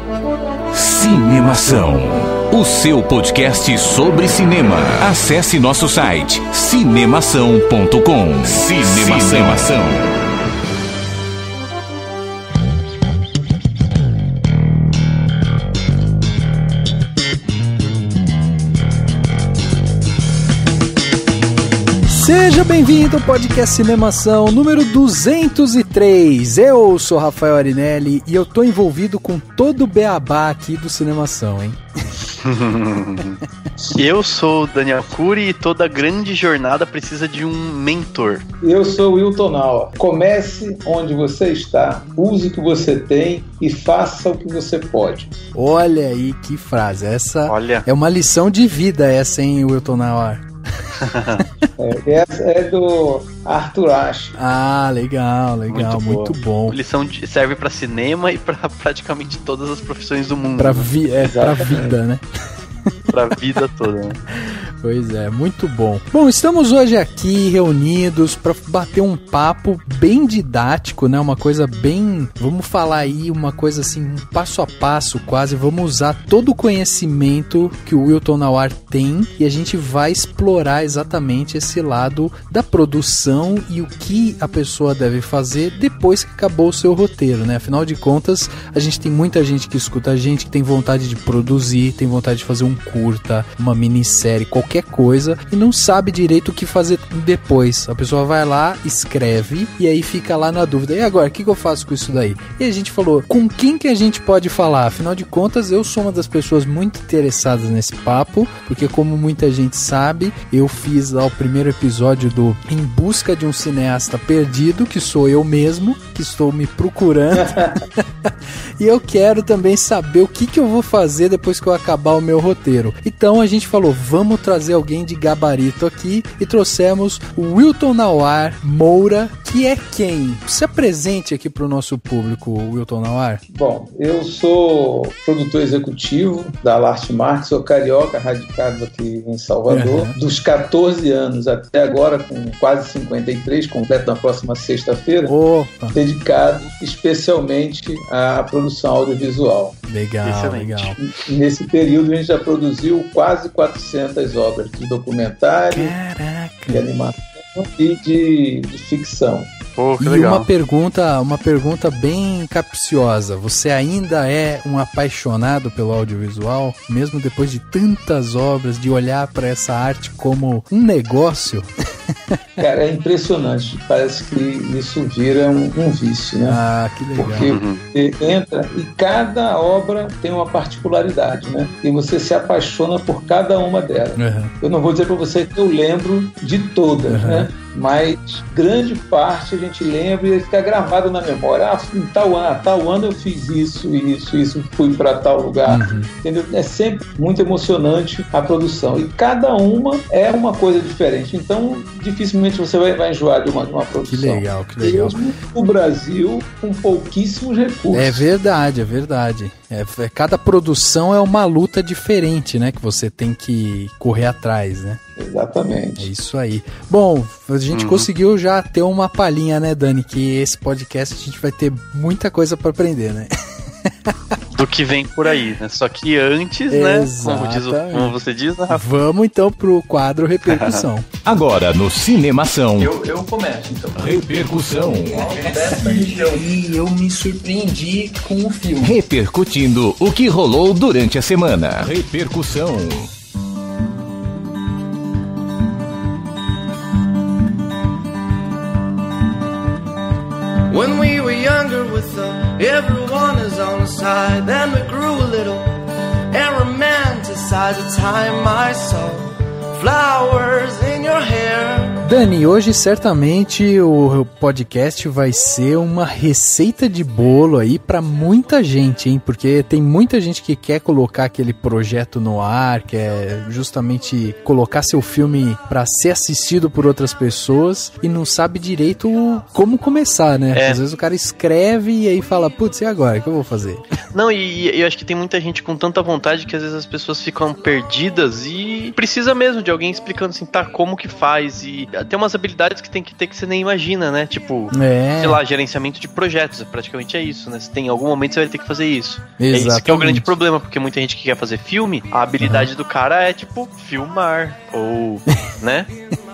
Cinemação, o seu podcast sobre cinema. Acesse nosso site cinemação.com. Cinemação. Seja bem-vindo ao podcast Cinemação número 203. Eu sou Rafael Arinelli e eu tô envolvido com todo o beabá aqui do Cinemação, hein? Eu sou o Daniel Cury e toda grande jornada precisa de um mentor. Eu sou o Wilton Naua. Comece onde você está, use o que você tem e faça o que você pode. Olha aí que frase, essa é uma lição de vida essa, hein, Wilton Naua? Essa é do Arthur Ashe. Ah, legal, muito bom. A lição serve pra cinema e pra praticamente todas as profissões do mundo. Pra vida, né? Pra vida toda, né? Pois é, muito bom. Bom, estamos hoje aqui reunidos para bater um papo bem didático, né? Uma coisa bem... Vamos falar aí uma coisa assim, um passo a passo quase. Vamos usar todo o conhecimento que o Wilton Naua tem e a gente vai explorar exatamente esse lado da produção e o que a pessoa deve fazer depois que acabou o seu roteiro, né? Afinal de contas, a gente tem muita gente que escuta a gente, que tem vontade de produzir, tem vontade de fazer um curta, uma minissérie, qualquer coisa, e não sabe direito o que fazer depois. A pessoa vai lá, escreve, e aí fica lá na dúvida. E agora, o que eu faço com isso daí? E a gente falou, com quem que a gente pode falar? Afinal de contas, eu sou uma das pessoas muito interessadas nesse papo, porque como muita gente sabe, eu fiz lá o primeiro episódio do Em Busca de um Cineasta Perdido, que sou eu mesmo, que estou me procurando. E eu quero também saber o que eu vou fazer depois que eu acabar o meu roteiro. Então a gente falou, vamos trazer alguém de gabarito aqui e trouxemos o Wilton Naua Moura, que é quem? Se apresente aqui para o nosso público, Wilton Naua. Bom, eu sou produtor executivo da Larte Marques, sou carioca, radicado aqui em Salvador. Dos 14 anos até agora, com quase 53, completo na próxima sexta-feira, dedicado especialmente à produção audiovisual. Legal. Nesse período a gente já produziu quase 400 obras de documentário, de animação e de ficção. Pô, que legal. Uma pergunta bem capciosa. Você ainda é um apaixonado pelo audiovisual, mesmo depois de tantas obras, de olhar para essa arte como um negócio? Cara, é impressionante. Parece que isso vira um vício, né? Ah, que legal. Porque você entra e cada obra tem uma particularidade, né? E você se apaixona por cada uma delas. Eu não vou dizer para você que eu lembro de todas, né? Mas grande parte a gente lembra e fica gravado na memória. Em tal ano eu fiz isso, fui para tal lugar. Entendeu? É sempre muito emocionante a produção. E cada uma é uma coisa diferente. Então, dificilmente você vai enjoar de uma produção. Que legal. Mesmo o Brasil com pouquíssimos recursos. É verdade. Cada produção é uma luta diferente, né? Que você tem que correr atrás, né? Exatamente. É isso aí. Bom, a gente conseguiu já ter uma palhinha, né, Dani? Que esse podcast a gente vai ter muita coisa para aprender, né? Do que vem por aí, né? Só que antes, né? Como você diz, né, Rafa? Vamos então pro quadro Repercussão. Agora no Cinemação. Eu começo, então. Repercussão. E eu me surpreendi com o filme. Repercutindo o que rolou durante a semana. Repercussão. When we were younger with everyone is on the side, then we grew a little and romanticized the time I saw flowers in your hair. Dani, hoje certamente o podcast vai ser uma receita de bolo aí pra muita gente, hein? Porque tem muita gente que quer colocar aquele projeto no ar, quer justamente colocar seu filme pra ser assistido por outras pessoas e não sabe direito como começar, né? Às vezes o cara escreve e aí fala, putz, e agora? O que eu vou fazer? Não, e eu acho que tem muita gente com tanta vontade que às vezes as pessoas ficam perdidas e precisa mesmo de alguém explicando assim, tá, como que faz, e tem umas habilidades que tem que ter que você nem imagina, né? Tipo, sei lá, gerenciamento de projetos, praticamente é isso, né? Você tem, em algum momento você vai ter que fazer isso. Exatamente. Esse que é o grande problema, porque muita gente que quer fazer filme, a habilidade do cara é, tipo, filmar, ou, né?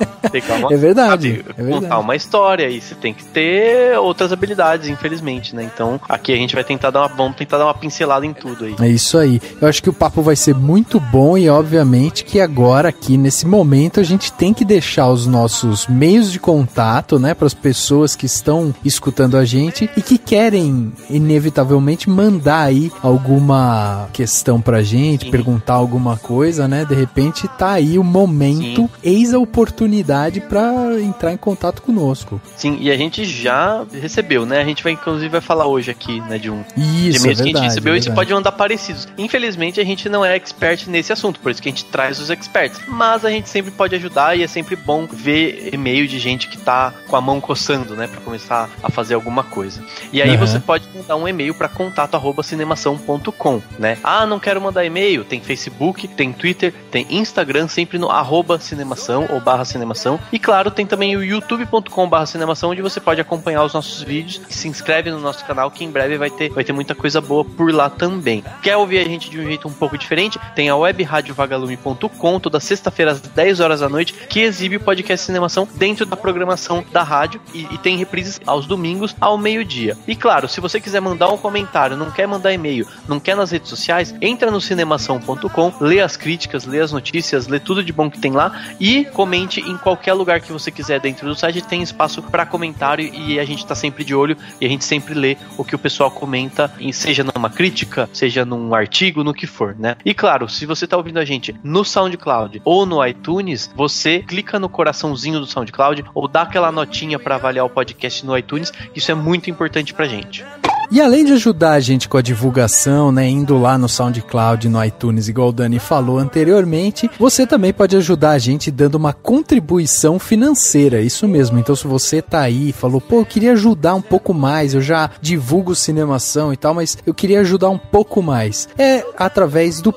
É verdade. Contar uma história, e você tem que ter outras habilidades, infelizmente, né? Então, aqui a gente vai tentar vamos tentar dar uma pincelada em tudo aí. É isso aí. Eu acho que o papo vai ser muito bom e, obviamente, que agora, aqui, nesse momento, a gente tem que deixar os nossos meios de contato, né, para as pessoas que estão escutando a gente e que querem, inevitavelmente, mandar aí alguma questão pra gente, perguntar alguma coisa, né? De repente, tá aí o momento, eis a oportunidade para entrar em contato conosco. Sim, e a gente já recebeu, né? A gente vai, inclusive, falar hoje aqui, né, de e-mails que a gente recebeu, e você pode mandar parecidos. Infelizmente, a gente não é expert nesse assunto, por isso que a gente traz os experts. Mas a gente sempre pode ajudar e é sempre bom ver e-mail de gente que tá com a mão coçando, né, pra começar a fazer alguma coisa. E aí você pode mandar um e-mail para contato@cinemação.com, né? Ah, não quero mandar e-mail? Tem Facebook, tem Twitter, tem Instagram, sempre no @cinemação ou /cinemação. E claro, tem também o youtube.com/cinemação, onde você pode acompanhar os nossos vídeos. Se inscreve no nosso canal, que em breve vai ter muita coisa boa por lá também. Quer ouvir a gente de um jeito um pouco diferente? Tem a webradiovagalume.com, toda sexta-feira às 10 horas da noite, que exibe o podcast Cinemação dentro da programação da rádio, e tem reprises aos domingos ao meio-dia. E claro, se você quiser mandar um comentário, não quer mandar e-mail, não quer nas redes sociais, entra no cinemação.com, lê as críticas, lê as notícias, lê tudo de bom que tem lá e comente em qualquer lugar que você quiser dentro do site. Tem espaço para comentário e a gente tá sempre de olho e a gente sempre lê o que o pessoal comenta, seja numa crítica, seja num artigo, no que for, né? E claro, se você tá ouvindo a gente no SoundCloud ou no iTunes, você clica no coraçãozinho do SoundCloud ou dá aquela notinha para avaliar o podcast no iTunes. Isso é muito importante pra gente. E além de ajudar a gente com a divulgação, né, indo lá no SoundCloud, no iTunes, igual o Dani falou anteriormente, você também pode ajudar a gente dando uma contribuição financeira, isso mesmo. Então, se você tá aí e falou, pô, eu queria ajudar um pouco mais, eu já divulgo Cinemação e tal, mas eu queria ajudar um pouco mais, é através do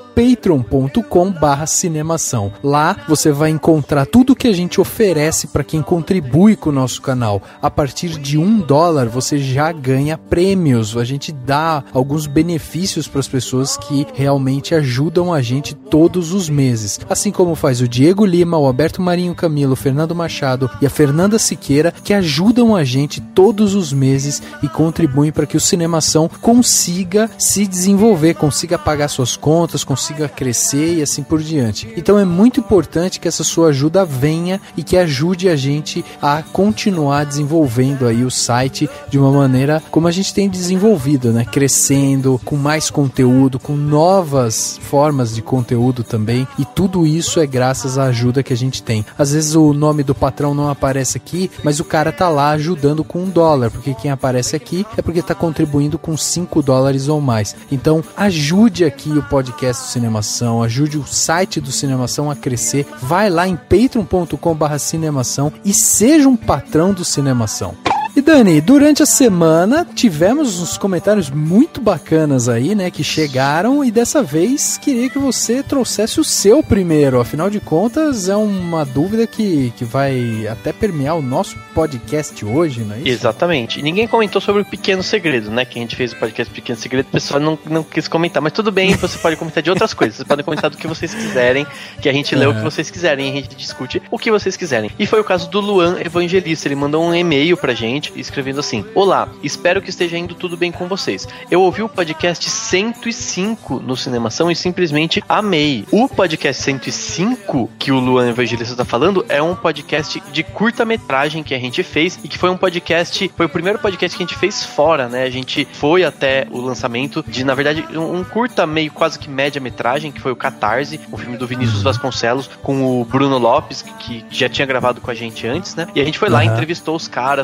patreon.com/cinemação. Lá você vai encontrar tudo que a gente oferece para quem contribui com o nosso canal. A partir de $1 você já ganha prêmios. A gente dá alguns benefícios para as pessoas que realmente ajudam a gente todos os meses. Assim como faz o Diego Lima, o Alberto Marinho Camilo, o Fernando Machado e a Fernanda Siqueira, que ajudam a gente todos os meses e contribuem para que o Cinemação consiga se desenvolver, consiga pagar suas contas, consiga crescer e assim por diante. Então é muito importante que essa sua ajuda venha e que ajude a gente a continuar desenvolvendo aí o site de uma maneira como a gente tem desenvolvido, né? Crescendo, com mais conteúdo, com novas formas de conteúdo também, e tudo isso é graças à ajuda que a gente tem. Às vezes o nome do patrão não aparece aqui, mas o cara tá lá ajudando com $1, porque quem aparece aqui é porque tá contribuindo com $5 ou mais. Então ajude aqui o podcast do Cinemação, ajude o site do Cinemação a crescer, vai lá em patreon.com/cinemação e seja um patrão do Cinemação. E Dani, durante a semana tivemos uns comentários muito bacanas aí, né, que chegaram, e dessa vez queria que você trouxesse o seu primeiro. Afinal de contas, é uma dúvida que vai até permear o nosso podcast hoje, não é isso? Exatamente. E ninguém comentou sobre o Pequeno Segredo, né, que a gente fez o podcast Pequeno Segredo, o pessoal não quis comentar, mas tudo bem, você pode comentar de outras coisas, vocês podem comentar do que vocês quiserem, que a gente lê o que vocês quiserem, a gente discute o que vocês quiserem. E foi o caso do Luan Evangelista, ele mandou um e-mail pra gente, escrevendo assim: olá, espero que esteja indo tudo bem com vocês. Eu ouvi o podcast 105 no Cinemação e simplesmente amei. O podcast 105 que o Luan Evangelista tá falando é um podcast de curta-metragem que a gente fez, e que foi um podcast, foi o primeiro podcast que a gente fez fora, né? A gente foi até o lançamento de, na verdade, um curta meio quase que média-metragem, que foi o Catarse, o filme do Vinícius Vasconcelos, com o Bruno Lopes, que já tinha gravado com a gente antes, né? E a gente foi lá, entrevistou os caras, falou com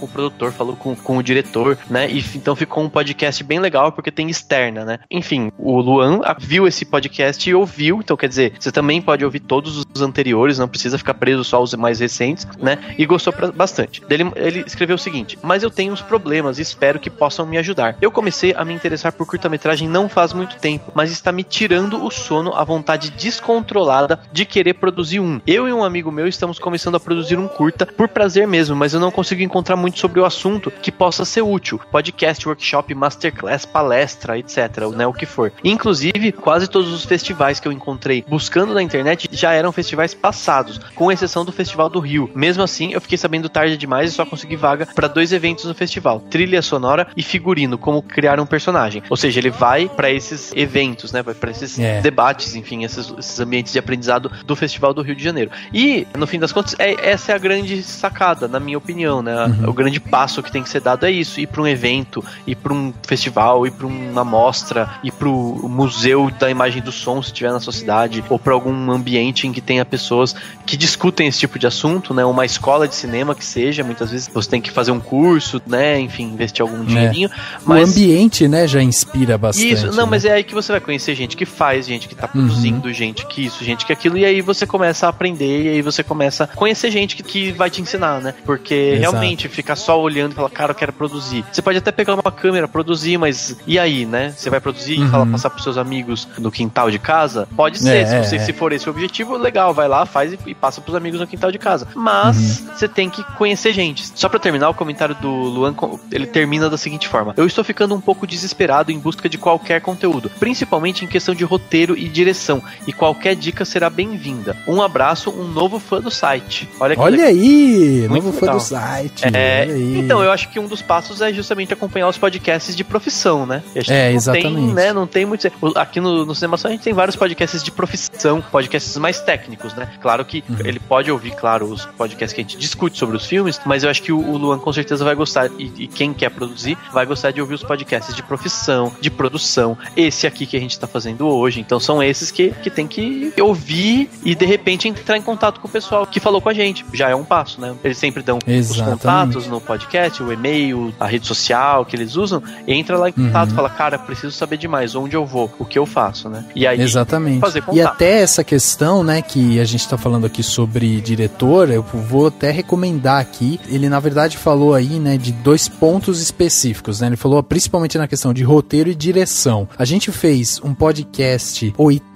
produtor, falou com o diretor, né? E então ficou um podcast bem legal porque tem externa, né? Enfim, o Luan viu esse podcast e ouviu, então quer dizer, você também pode ouvir todos os anteriores, não precisa ficar preso só aos mais recentes, né? E gostou bastante. Ele escreveu o seguinte: mas eu tenho uns problemas e espero que possam me ajudar. Eu comecei a me interessar por curta-metragem não faz muito tempo, mas está me tirando o sono, a vontade descontrolada de querer produzir um. Eu e um amigo meu estamos começando a produzir um curta por prazer mesmo, mas eu não consigo encontrar muito sobre o assunto que possa ser útil. Podcast, workshop, masterclass, palestra, etc, né, o que for. Inclusive, quase todos os festivais que eu encontrei buscando na internet já eram festivais passados, com exceção do Festival do Rio. Mesmo assim, eu fiquei sabendo tarde demais e só consegui vaga para 2 eventos no festival: trilha sonora e figurino, como criar um personagem. Ou seja, ele vai para esses eventos, né, vai para esses debates, enfim, esses ambientes de aprendizado do Festival do Rio de Janeiro. E, no fim das contas, essa é a grande sacada, na minha opinião, né? O grande passo que tem que ser dado é isso: ir para um evento, ir para um festival, ir para uma mostra, ir para o museu da imagem do som, se tiver na sua cidade, ou para algum ambiente em que tenha pessoas que discutem esse tipo de assunto, né? Uma escola de cinema que seja, muitas vezes você tem que fazer um curso, né? Enfim, investir algum dinheirinho. Mas o ambiente, né, já inspira bastante. Isso, não, né? Mas é aí que você vai conhecer gente que faz, gente que tá produzindo, gente que isso, gente que aquilo, e aí você começa a aprender, e aí você começa a conhecer gente que vai te ensinar, né? Porque realmente ficar só olhando e falar, cara, eu quero produzir. Você pode até pegar uma câmera, produzir, mas e aí, né? Você vai produzir e passar pros seus amigos no quintal de casa? Pode ser, se for esse o objetivo, legal, vai lá, faz e passa pros amigos no quintal de casa. Mas você tem que conhecer gente. Só pra terminar, o comentário do Luan, ele termina da seguinte forma: eu estou ficando um pouco desesperado em busca de qualquer conteúdo, principalmente em questão de roteiro e direção, e qualquer dica será bem-vinda. Um abraço, um novo fã do site. Olha aí, novo fã do site. Então, eu acho que um dos passos é justamente acompanhar os podcasts de profissão, né? Exatamente. Não tem muito... Aqui no Cinema Só a gente tem vários podcasts de profissão, podcasts mais técnicos, né? Claro que ele pode ouvir, claro, os podcasts que a gente discute sobre os filmes, mas eu acho que o Luan com certeza vai gostar, e quem quer produzir vai gostar de ouvir os podcasts de profissão, de produção, esse aqui que a gente tá fazendo hoje. Então são esses que tem que ouvir e de repente entrar em contato com o pessoal que falou com a gente. Já é um passo, né? Eles sempre dão os contatos no podcast, o e-mail, a rede social que eles usam. Entra lá em contato, fala, cara, preciso saber demais, onde eu vou, o que eu faço, né? E aí, fazer contato. E até essa questão, né, que a gente tá falando aqui sobre diretor, eu vou até recomendar aqui. Ele, na verdade, falou aí, né, de 2 pontos específicos, né? Ele falou principalmente na questão de roteiro e direção. A gente fez um podcast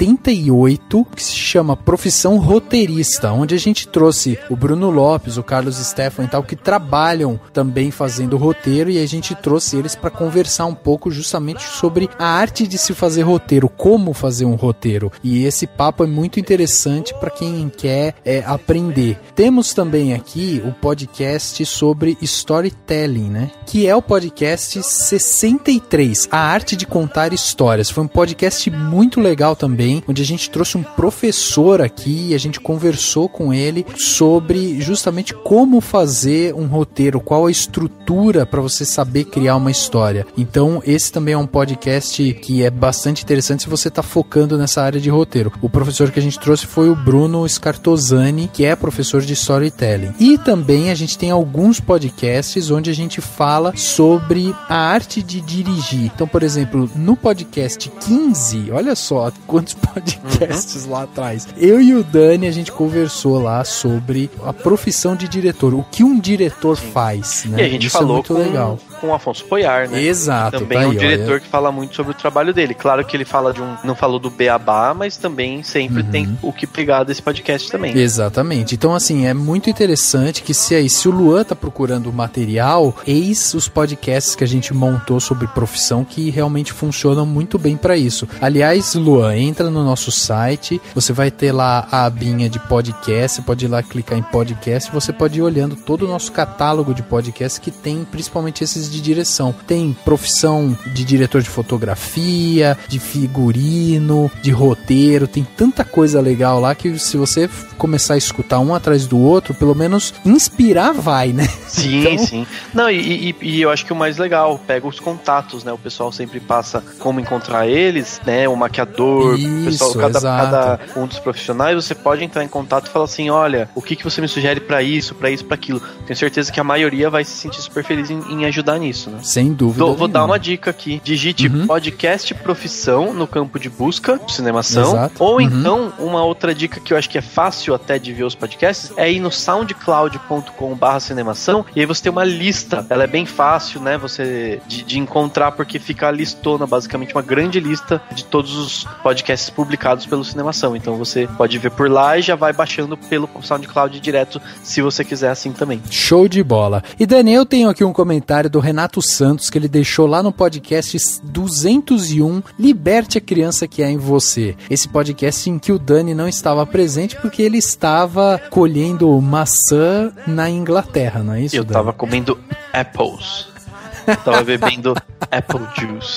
88 que se chama Profissão Roteirista, onde a gente trouxe o Bruno Lopes, o Carlos Stefan e tal, que trabalham também fazendo roteiro, e a gente trouxe eles para conversar um pouco justamente sobre a arte de se fazer roteiro, como fazer um roteiro. E esse papo é muito interessante para quem quer aprender. Temos também aqui o podcast sobre storytelling, né? Que é o podcast 63, A Arte de Contar Histórias. Foi um podcast muito legal também, onde a gente trouxe um professor aqui e a gente conversou com ele sobre justamente como fazer um roteiro, qual a estrutura para você saber criar uma história. Então esse também é um podcast que é bastante interessante se você está focando nessa área de roteiro. O professor que a gente trouxe foi o Bruno Scartozani, que é professor de storytelling. E também a gente tem alguns podcasts onde a gente fala sobre a arte de dirigir. Então, por exemplo, no podcast 15, olha só quantos podcasts lá atrás, eu e o Dani, a gente conversou lá sobre a profissão de diretor, o que um diretor faz, né? E a gente Isso falou é muito legal. Com o Afonso Poyar, né? Exato. Também é um diretor que fala muito sobre o trabalho dele. Claro que ele fala não falou do beabá, mas também sempre tem o que pegar desse podcast também. Exatamente. Então, assim, é muito interessante que se o Luan tá procurando material, eis os podcasts que a gente montou sobre profissão que realmente funcionam muito bem para isso. Aliás, Luan, entra no nosso site, você vai ter lá a abinha de podcast, você pode ir lá clicar em podcast, você pode ir olhando todo o nosso catálogo de podcasts que tem principalmente esses de direção. Tem profissão de diretor de fotografia, de figurino, de roteiro, tem tanta coisa legal lá que se você começar a escutar um atrás do outro, pelo menos inspirar vai, né? Sim, então... sim. Não, e eu acho que o mais legal, pega os contatos, né? O pessoal sempre passa como encontrar eles, né? O maquiador, o pessoal, cada um dos profissionais, você pode entrar em contato e falar assim, olha, o que você me sugere pra isso, pra aquilo. Tenho certeza que a maioria vai se sentir super feliz em ajudar nisso, né? Sem dúvida. Vou dar uma dica aqui. Digite podcast profissão no campo de busca, Cinemação. Exato. Ou então, uma outra dica que eu acho que é fácil até de ver os podcasts, é ir no soundcloud.com/cinemação e aí você tem uma lista. Ela é bem fácil, né? Você de encontrar, porque fica a listona, basicamente uma grande lista de todos os podcasts publicados pelo Cinemação. Então você pode ver por lá e já vai baixando pelo SoundCloud direto, se você quiser assim também. Show de bola. E Dani, eu tenho aqui um comentário do Renato Santos que ele deixou lá no podcast 201, Liberte a Criança que há em Você. Esse podcast em que o Dani não estava presente porque ele estava colhendo maçã na Inglaterra, não é isso, Eu Dani? tava comendo apples. Tava bebendo apple juice.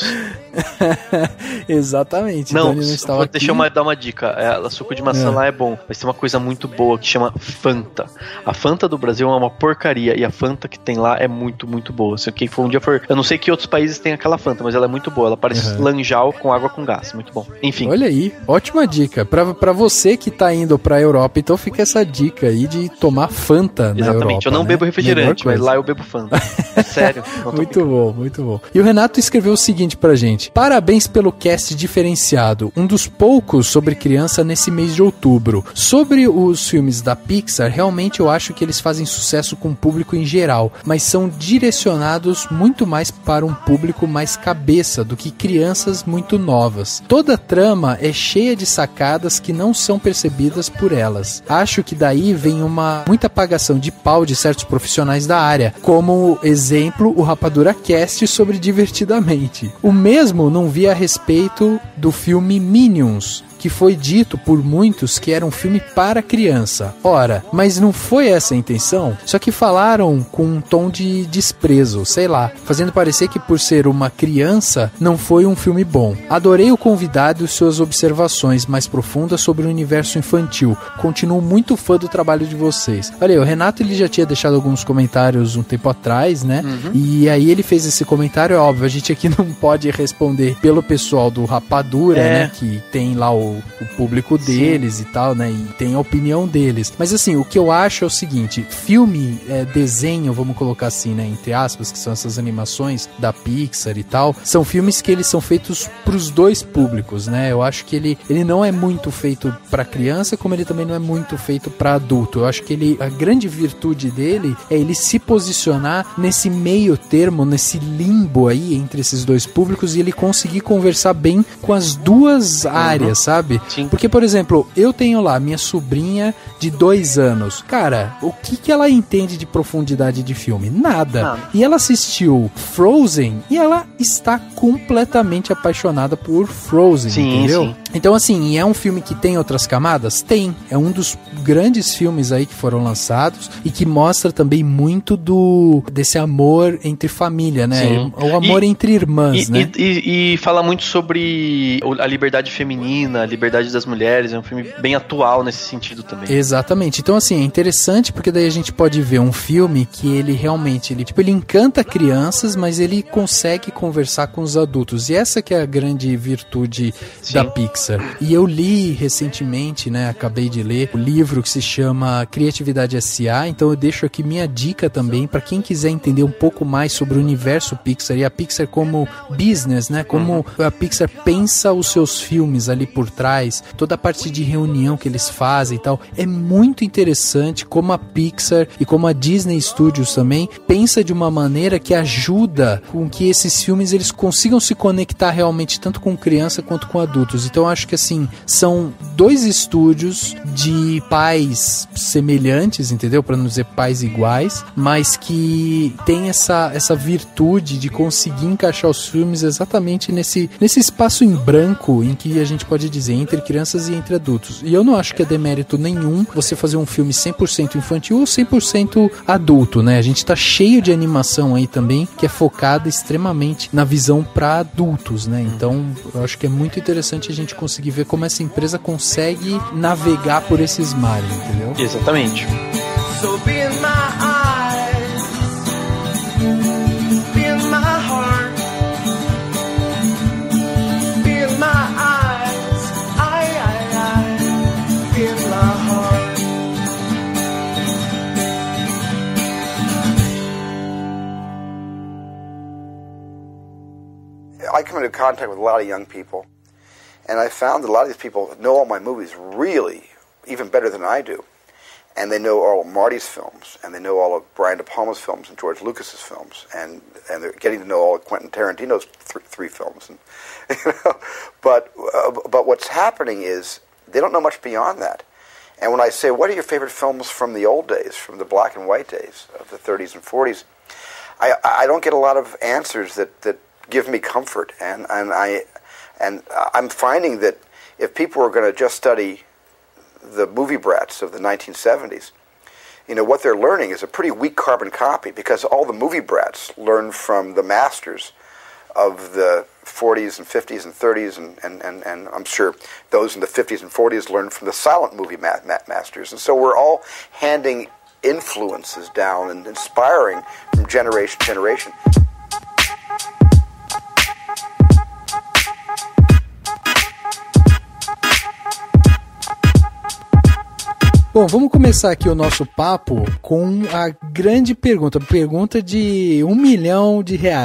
Exatamente. Não, Dani não estava aqui. Deixa eu dar uma dica. Suco de maçã lá é bom, mas tem uma coisa muito boa que chama Fanta. A Fanta do Brasil é uma porcaria e a Fanta que tem lá é muito, muito boa. Se quem for um dia for... Eu não sei que outros países tem aquela Fanta, mas ela é muito boa. Ela parece lanjal com água com gás. Muito bom. Enfim. Olha aí, ótima dica. Pra você que tá indo pra Europa, então fica essa dica aí de tomar Fanta na Europa. Exatamente. Eu não bebo refrigerante, mas lá eu bebo Fanta. Sério. Muito bom, muito bom. E o Renato escreveu o seguinte pra gente: parabéns pelo cast diferenciado, um dos poucos sobre criança nesse mês de outubro. Sobre os filmes da Pixar, realmente eu acho que eles fazem sucesso com o público em geral, mas são direcionados muito mais para um público mais cabeça do que crianças muito novas. Toda a trama é cheia de sacadas que não são percebidas por elas. Acho que daí vem muita apagação de pau de certos profissionais da área, como exemplo o Rapadura Cast sobre Divertidamente. O mesmo não vi a respeito do filme Minions, que foi dito por muitos que era um filme para criança. Ora, mas não foi essa a intenção? Só que falaram com um tom de desprezo, sei lá, fazendo parecer que por ser uma criança não foi um filme bom. Adorei o convidado e suas observações mais profundas sobre o universo infantil. Continuo muito fã do trabalho de vocês. Olha aí, o Renato ele já tinha deixado alguns comentários um tempo atrás, né? E aí ele fez esse comentário, é óbvio, a gente aqui não pode responder pelo pessoal do Rapadura, né? Que tem lá o público deles e tal, né? E tem a opinião deles. Mas assim, o que eu acho é o seguinte: filme, desenho, vamos colocar assim, né? Entre aspas, que são essas animações da Pixar e tal, são filmes que eles são feitos pros dois públicos, né? Eu acho que ele não é muito feito pra criança, como ele também não é muito feito pra adulto. Eu acho que a grande virtude dele é ele se posicionar nesse meio termo, nesse limbo aí entre esses dois públicos e ele conseguir conversar bem com as duas áreas, sabe? Sim. Porque, por exemplo, eu tenho lá minha sobrinha de 2 anos. Cara, o que ela entende de profundidade de filme? Nada. E ela assistiu Frozen e ela está completamente apaixonada por Frozen, entendeu? Sim. Então, assim, é um filme que tem outras camadas? Tem. É um dos grandes filmes aí que foram lançados e que mostra também muito desse amor entre família, né? Sim. O amor entre irmãs, né? E fala muito sobre a liberdade feminina, a liberdade das mulheres. É um filme bem atual nesse sentido também. Exatamente. Então, assim, é interessante porque daí a gente pode ver um filme que ele realmente, ele encanta crianças, mas ele consegue conversar com os adultos. E essa que é a grande virtude da Pixar. E eu li recentemente, né, acabei de ler o livro que se chama Criatividade S.A., então eu deixo aqui minha dica também para quem quiser entender um pouco mais sobre o universo Pixar e a Pixar como business, né, como a Pixar pensa os seus filmes ali por trás, toda a parte de reunião que eles fazem e tal. É muito interessante como a Pixar e como a Disney Studios também pensa de uma maneira que ajuda com que esses filmes eles consigam se conectar realmente tanto com criança quanto com adultos. Então eu acho que assim, são 2 estúdios de pais semelhantes, entendeu? Para não dizer pais iguais, mas que tem essa virtude de conseguir encaixar os filmes exatamente nesse espaço em branco em que a gente pode dizer entre crianças e entre adultos. E eu não acho que é demérito nenhum você fazer um filme 100% infantil ou 100% adulto, né? A gente tá cheio de animação aí também que é focada extremamente na visão para adultos, né? Então, eu acho que é muito interessante a gente conseguir ver como essa empresa consegue navegar por esses mares, entendeu? Exatamente. So be in my eyes, be in my heart, be in my eyes, be in my heart. I come into contact with a lot of young people, and I found that a lot of these people know all my movies really, even better than I do. And they know all of Marty's films, and they know all of Brian De Palma's films and George Lucas's films, and they're getting to know all of Quentin Tarantino's three films. And, but what's happening is they don't know much beyond that. And when I say, what are your favorite films from the old days, from the black and white days of the 30s and 40s, I don't get a lot of answers that give me comfort. And I'm finding that if people are going to just study the movie brats of the 1970s, what they're learning is a pretty weak carbon copy, because all the movie brats learned from the masters of the 40s and 50s and 30s, and I'm sure those in the 50s and 40s learned from the silent movie masters. And so we're all handing influences down and inspiring from generation to generation. Bom, vamos começar aqui o nosso papo com a grande pergunta de R$1 milhão,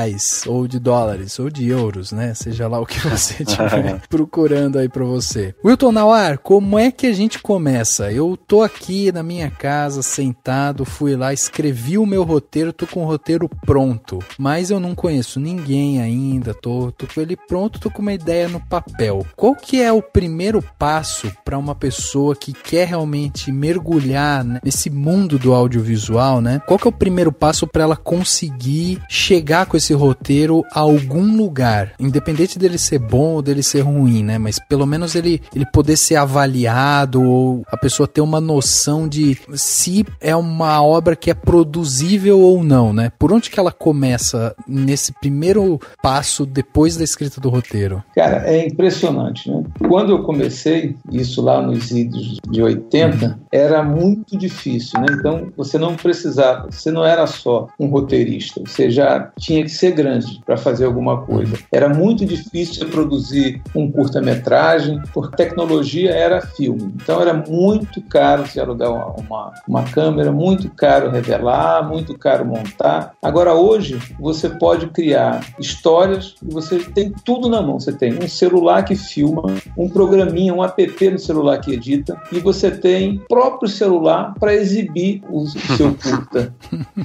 ou de dólares, ou de euros, né? Seja lá o que você estiver procurando aí pra você. Wilton Nauar, como é que a gente começa? Eu tô aqui na minha casa, sentado, fui lá, escrevi o meu roteiro, tô com o roteiro pronto, mas eu não conheço ninguém ainda, tô com ele pronto, tô com uma ideia no papel. Qual que é o primeiro passo para uma pessoa que quer realmente mergulhar nesse mundo do audiovisual, né? Qual que é o primeiro passo para ela conseguir chegar com esse roteiro a algum lugar? Independente dele ser bom ou dele ser ruim, né? Mas pelo menos ele poder ser avaliado, ou a pessoa ter uma noção de se é uma obra que é produzível ou não, né? Por onde que ela começa nesse primeiro passo depois da escrita do roteiro? Cara, é impressionante, né? Quando eu comecei, isso lá nos idos de 80, era muito difícil, né? Então, você não precisava, você não era só um roteirista, você já tinha que ser grande para fazer alguma coisa. Era muito difícil produzir um curta-metragem, porque a tecnologia era filme. Então, era muito caro se alugar uma câmera, muito caro revelar, muito caro montar. Agora, hoje, você pode criar histórias e você tem tudo na mão. Você tem um celular que filma, um programinha, um app no celular que edita, e você tem próprio celular para exibir o seu curta.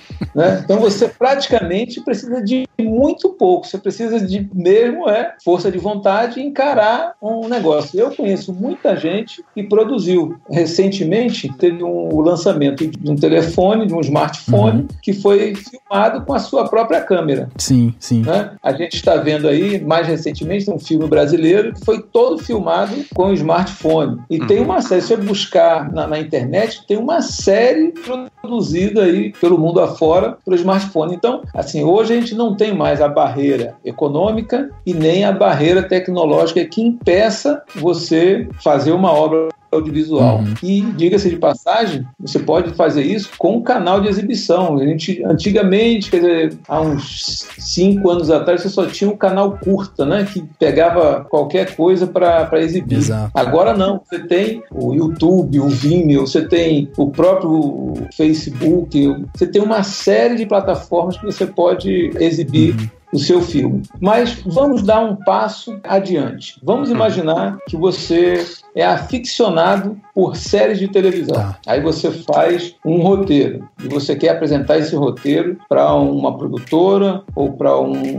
Né? Então você praticamente precisa de muito pouco, você precisa de mesmo força de vontade e encarar um negócio. Eu conheço muita gente que produziu. Recentemente teve o lançamento de um telefone, de um smartphone, que foi filmado com a sua própria câmera. Sim, sim. Né? A gente está vendo aí, mais recentemente, um filme brasileiro que foi todo filmado com o smartphone. E tem uma série, se você buscar na internet, tem uma série produzida aí pelo mundo afora pelo smartphone. Então, assim, hoje a gente não tem mais a barreira econômica e nem a barreira tecnológica que impeça você fazer uma obra audiovisual. E, diga-se de passagem, você pode fazer isso com um canal de exibição. A gente, antigamente, quer dizer, há uns 5 anos atrás, você só tinha um canal curta, né, que pegava qualquer coisa para exibir. Exato. Agora não, você tem o YouTube, o Vimeo, você tem o próprio Facebook, você tem uma série de plataformas que você pode exibir o seu filme. Mas vamos dar um passo adiante. Vamos imaginar que você é aficionado por séries de televisão. Tá. Aí você faz um roteiro e você quer apresentar esse roteiro para uma produtora ou para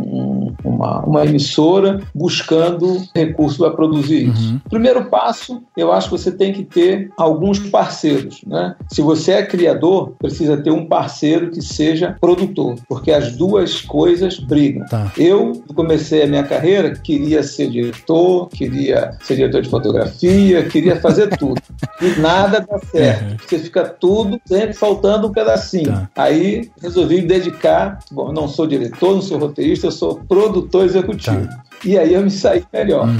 uma emissora buscando recursos para produzir isso. Primeiro passo, eu acho que você tem que ter alguns parceiros, né? Se você é criador, precisa ter um parceiro que seja produtor, porque as duas coisas brigam. Tá. Eu comecei a minha carreira, queria ser diretor, queria ser diretor de fotografia, queria fazer tudo. E nada dá certo. Você fica tudo sempre faltando um pedacinho. Tá. Aí resolvi me dedicar. Bom, eu não sou diretor, não sou roteirista, eu sou produtor executivo. Tá. E aí eu me saí melhor.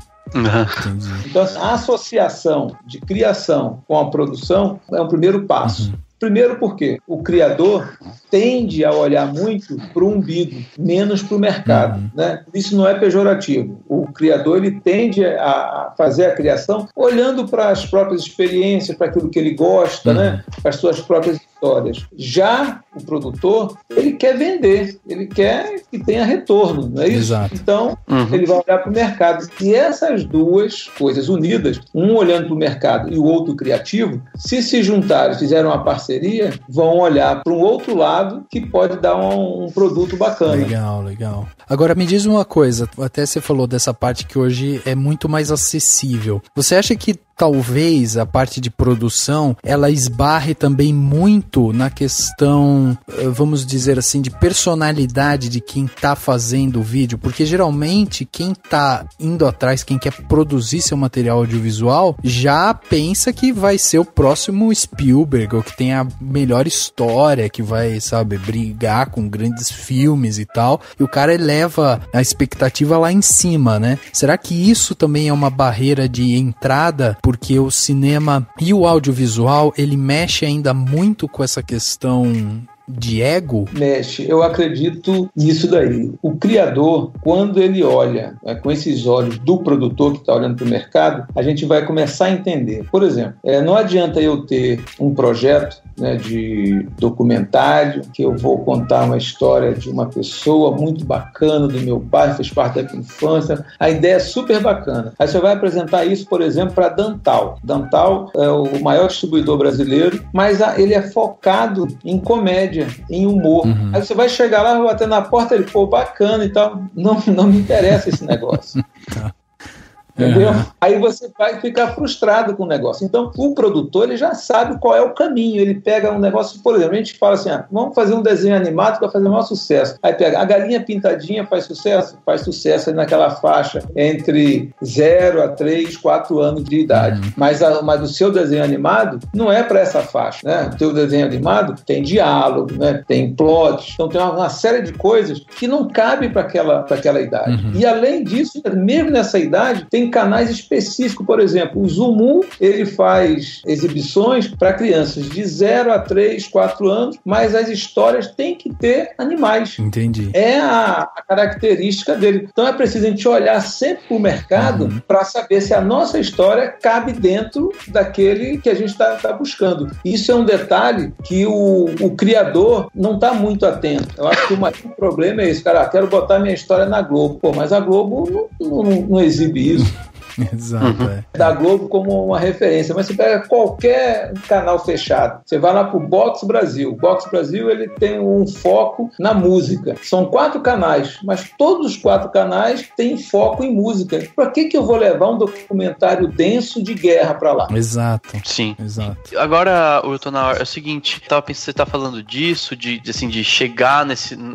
Entendi. Então, a associação de criação com a produção é um primeiro passo. Primeiro porque o criador tende a olhar muito para o umbigo, menos para o mercado. Né? Isso não é pejorativo. O criador ele tende a fazer a criação olhando para as próprias experiências, para aquilo que ele gosta, né? Para as suas próprias histórias. Já o produtor, ele quer vender, ele quer que tenha retorno, não é isso? Exato. Então, ele vai olhar para o mercado. E essas duas coisas unidas, um olhando para o mercado e o outro criativo, se juntarem, fizerem uma parceria, vão olhar para um outro lado que pode dar um produto bacana. Legal. Agora me diz uma coisa, até você falou dessa parte que hoje é muito mais acessível. Você acha que talvez a parte de produção, ela esbarre também muito na questão, vamos dizer assim, de personalidade de quem tá fazendo o vídeo? Porque geralmente quem tá indo atrás, quem quer produzir seu material audiovisual, já pensa que vai ser o próximo Spielberg, ou que tem a melhor história, que vai, sabe, brigar com grandes filmes e tal, e o cara eleva a expectativa lá em cima, né? Será que isso também é uma barreira de entrada? Porque o cinema e o audiovisual, ele mexe ainda muito com essa questão de ego? Mexe, eu acredito nisso daí. O criador, quando ele olha com esses olhos do produtor que está olhando para o mercado, a gente vai começar a entender. Por exemplo, não adianta eu ter um projeto, né, de documentário, que eu vou contar uma história de uma pessoa muito bacana, do meu pai, fez parte da minha infância. A ideia é super bacana. Aí você vai apresentar isso, por exemplo, para Dantal. Dantal é o maior distribuidor brasileiro, mas ele é focado em comédia, em humor. Aí você vai chegar lá, vai bater na porta, ele, pô, bacana e tal. Não me interessa esse negócio. Entendeu? Aí você vai ficar frustrado com o negócio. Então, o produtor, ele já sabe qual é o caminho. Ele pega um negócio, por exemplo, a gente fala assim, vamos fazer um desenho animado que vai fazer o maior sucesso. Aí pega, a Galinha Pintadinha faz sucesso? Faz sucesso aí naquela faixa entre 0 a 3, 4 anos de idade. Mas o seu desenho animado não é para essa faixa, né? O seu desenho animado tem diálogo, né? Tem plot, então tem uma série de coisas que não cabem para aquela idade. E além disso, mesmo nessa idade, tem canais específicos, por exemplo, o Zumu, ele faz exibições para crianças de 0 a 3, 4 anos, mas as histórias têm que ter animais. Entendi. É a característica dele. Então é preciso a gente olhar sempre para o mercado para saber se a nossa história cabe dentro daquele que a gente está buscando. Isso é um detalhe que o criador não está muito atento. Eu acho que o maior problema é esse, cara, quero botar minha história na Globo. Pô, mas a Globo não exibe isso. Exato, Da Globo como uma referência, mas você pega qualquer canal fechado, você vai lá pro Box Brasil. O Box Brasil, ele tem um foco na música. São 4 canais, mas todos os 4 canais têm foco em música. Pra que eu vou levar um documentário denso de guerra pra lá? Exato. Sim. Exato. Agora, Wilton, é o seguinte, tava pensando, você tá falando disso, de chegar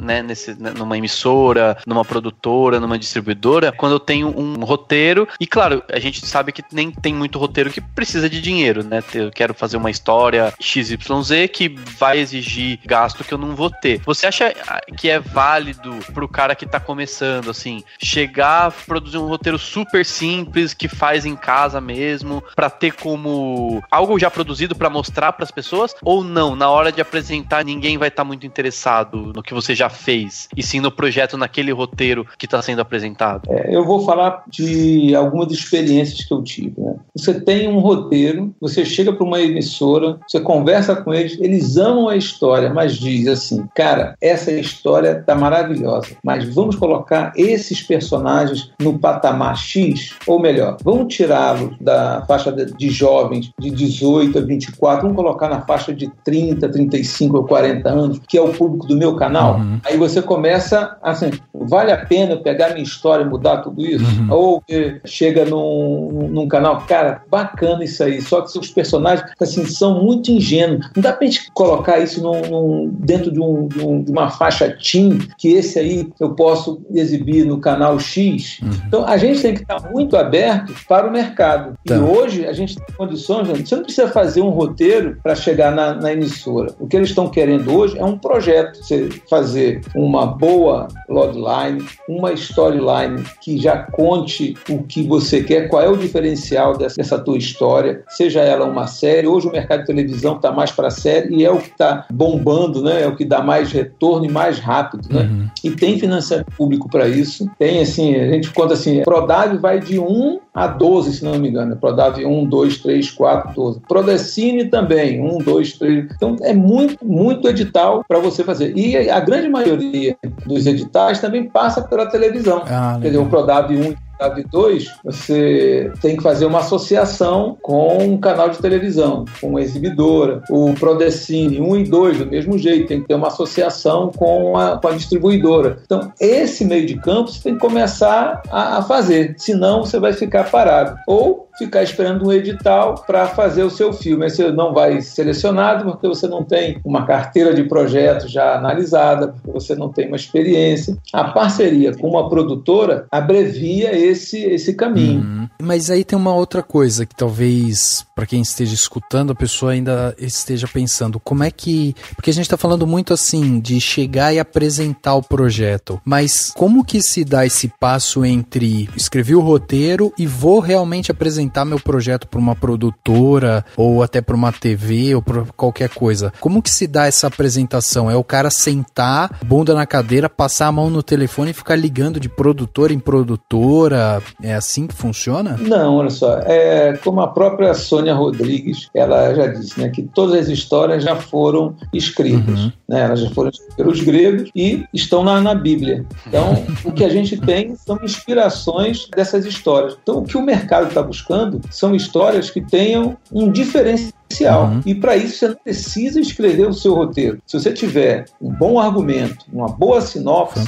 numa emissora, numa produtora, numa distribuidora, quando eu tenho um roteiro, e claro, a gente sabe que nem tem muito roteiro que precisa de dinheiro, né? Eu quero fazer uma história XYZ que vai exigir gasto que eu não vou ter. Você acha que é válido pro cara que tá começando, assim, chegar, produzir um roteiro super simples, que faz em casa mesmo, pra ter como algo já produzido pra mostrar pras pessoas? Ou não? Na hora de apresentar, ninguém vai estar muito interessado no que você já fez, e sim no projeto, naquele roteiro que tá sendo apresentado? Eu vou falar de algumas experiências que eu tive, né? Você tem um roteiro, você chega para uma emissora, você conversa com eles amam a história, mas diz assim, cara, essa história tá maravilhosa, mas vamos colocar esses personagens no patamar X, ou melhor, vamos tirá-los da faixa de jovens de 18 a 24, vamos colocar na faixa de 30, 35 ou 40 anos, que é o público do meu canal. Aí você começa assim, vale a pena pegar minha história e mudar tudo isso? Ou chega num canal, cara, bacana isso aí, só que os personagens assim, são muito ingênuos, não dá pra gente colocar isso dentro de uma faixa teen, que esse aí eu posso exibir no canal X. Então a gente tem que estar muito aberto para o mercado. E hoje a gente tem condições, você não precisa fazer um roteiro para chegar na emissora. O que eles estão querendo hoje é um projeto, você fazer uma boa logline, uma storyline que já conte o que você quer, qual é o diferencial dessa tua história, seja ela uma série. Hoje o mercado de televisão está mais para série e é o que está bombando, né? É o que dá mais retorno e mais rápido, né? E tem financiamento público para isso. Tem, assim, a gente conta assim, Prodave vai de 1 a 12, se não me engano. Prodave 1, 2, 3, 4, 12. Prodecine também, 1, 2, 3. Então é muito edital para você fazer. E a grande maioria dos editais também passa pela televisão. Quer dizer, o Prodave 1 e Prodave 2, você tem que fazer uma associação com um canal de televisão, com uma exibidora. O Prodecine 1 e 2, do mesmo jeito, tem que ter uma associação com a distribuidora. Então, esse meio de campo você tem que começar a fazer, senão você vai ficar parado. Ou ficar esperando um edital para fazer o seu filme. Aí você não vai selecionado porque você não tem uma carteira de projetos já analisada, porque você não tem uma experiência. A parceria com uma produtora abrevia esse caminho. Mas aí tem uma outra coisa que talvez, para quem esteja escutando, a pessoa ainda esteja pensando, como é que... Porque a gente está falando muito assim, de chegar e apresentar o projeto, mas como que se dá esse passo entre escrever o roteiro e vou realmente apresentar meu projeto para uma produtora ou até para uma TV ou para qualquer coisa? Como que se dá essa apresentação? É o cara sentar, bunda na cadeira, passar a mão no telefone e ficar ligando de produtora em produtora? É assim que funciona? Não, olha só, como a própria Sônia Rodrigues, ela já disse, né, que todas as histórias já foram escritas, né, elas já foram escritas pelos gregos e estão na Bíblia. Então, o que a gente tem são inspirações dessas histórias. Então, o que o mercado está buscando são histórias que tenham um diferencial. E para isso você não precisa escrever o seu roteiro. Se você tiver um bom argumento, uma boa sinopse,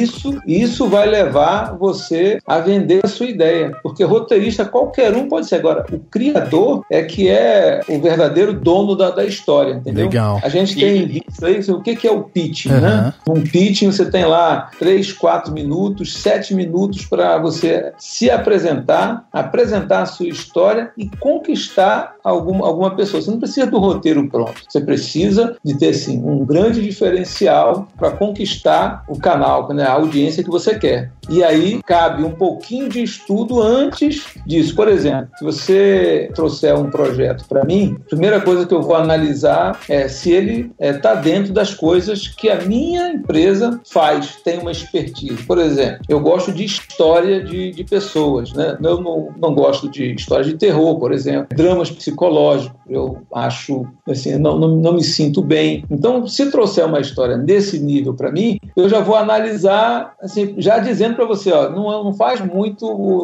isso vai levar você a vender a sua ideia. Porque roteirista qualquer um pode ser. Agora, o criador é que é o verdadeiro dono da história, entendeu? Legal. A gente tem visto aí o que é o pitching, né? Um pitching você tem lá 3, 4 minutos, 7 minutos para você se apresentar a sua história e conquistar alguma pessoa. Você não precisa do roteiro pronto. Você precisa de ter, assim, um grande diferencial para conquistar o canal, né, a audiência que você quer. E aí cabe um pouquinho de estudo antes disso. Por exemplo, se você trouxer um projeto para mim, a primeira coisa que eu vou analisar é se ele está dentro das coisas que a minha empresa faz, tem uma expertise. Por exemplo, eu gosto de história de pessoas, né? Eu não gosto de histórias de terror, por exemplo, dramas psicológicos. Eu acho, assim, não me sinto bem. Então, se trouxer uma história desse nível para mim, eu já vou analisar, assim, já dizendo para você, ó, não faz muito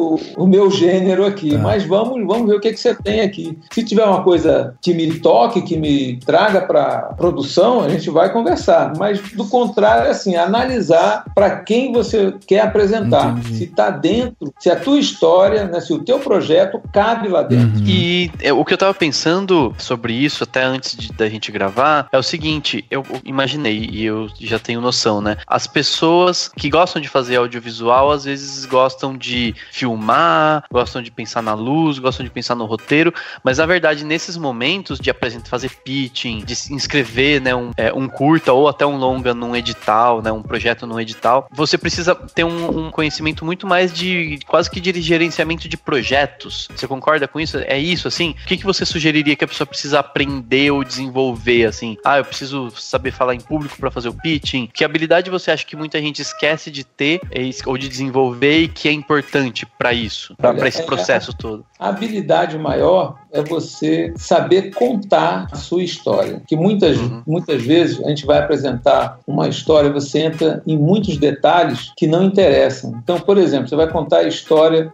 o meu gênero aqui, mas vamos ver o que você tem aqui. Se tiver uma coisa que me toque, que me traga para produção, a gente vai conversar. Mas, do contrário, assim, analisar para quem você quer apresentar. Entendi. Se está dentro, se a tua história, né, se o teu projeto cabe lá dentro. E o que eu estava pensando sobre isso, até antes da gente gravar, é o seguinte, eu imaginei, e eu já tenho noção, né? As pessoas que gostam de fazer audiovisual, às vezes gostam de filmar, gostam de pensar na luz, gostam de pensar no roteiro, mas na verdade, nesses momentos de apresentar, fazer pitching, de inscrever, né, um curta ou até um longa num edital, né, um projeto num edital, você precisa ter um conhecimento muito mais de quase que de gerenciamento de projetos. Você concorda com isso? É isso, assim? O que você sugeriria que a pessoa pessoa precisa aprender ou desenvolver, assim? Eu preciso saber falar em público para fazer o pitching. Que habilidade você acha que muita gente esquece de ter ou de desenvolver e que é importante para isso, para esse processo todo? A habilidade maior é você saber contar a sua história. Que muitas vezes a gente vai apresentar uma história, você entra em muitos detalhes que não interessam. Então, por exemplo, você vai contar a história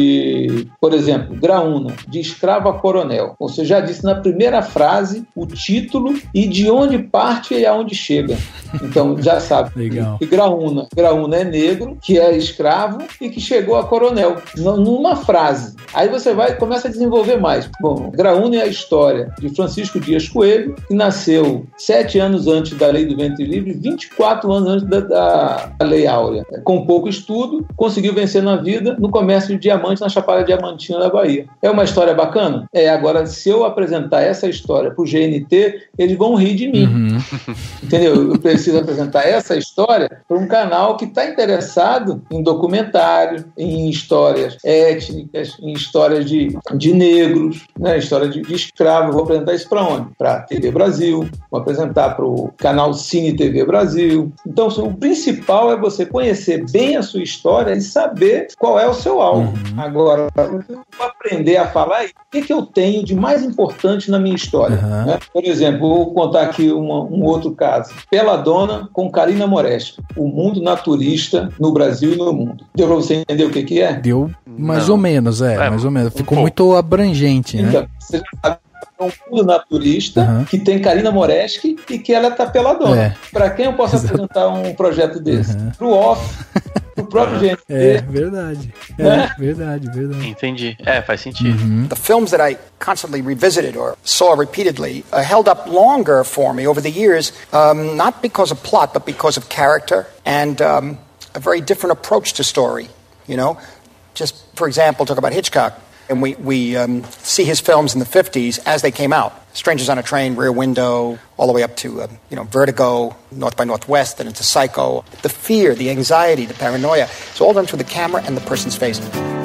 de, por exemplo, Graúna, de escravo a coronel. Você já disse na primeira frase o título e de onde parte e aonde chega. Então, já sabe. Legal. E Graúna é negro, que é escravo e que chegou a coronel. Numa frase. Aí você começa a desenvolver mais. Bom, Graúna é a história de Francisco Dias Coelho, que nasceu 7 anos antes da Lei do Ventre Livre, 24 anos antes da Lei Áurea. Com pouco estudo, conseguiu vencer na vida no comércio de diamante na Chapada Diamantina da Bahia. É uma história bacana? Agora, se eu apresentar essa história pro GNT, eles vão rir de mim. Entendeu? Eu preciso apresentar essa história para um canal que está interessado em documentário, em histórias étnicas, em histórias de negros, né? História de escravos. Vou apresentar isso para onde? Para a TV Brasil, vou apresentar para o canal Cine TV Brasil. Então, o principal é você conhecer bem a sua história e saber qual é o seu alvo. Agora, eu vou aprender a falar o que eu tenho de mais importante na minha história. Né? Por exemplo, vou contar aqui um outro caso. Peladona com Karina Moreschi, o mundo naturista no Brasil e no mundo. Deu para você entender o que é? Deu mais ou menos, mais ou menos. Ficou muito abrangente, né? Então, você já sabe, é um mundo naturista que tem Karina Moreschi e que ela tá peladona. Para quem eu posso apresentar um projeto desse? Pro off, pro próprio GNT. Verdade. Verdade. Entendi. Faz sentido. The films that I constantly revisited or saw repeatedly held up longer for me over the years, not because of plot, but because of character and a very different approach to story, you know? Just, for example, talk about Hitchcock. And we see his films in the 50s as they came out. Strangers on a Train, Rear Window, all the way up to, Vertigo, North by Northwest, and into Psycho. The fear, the anxiety, the paranoia, it's all done through the camera and the person's face.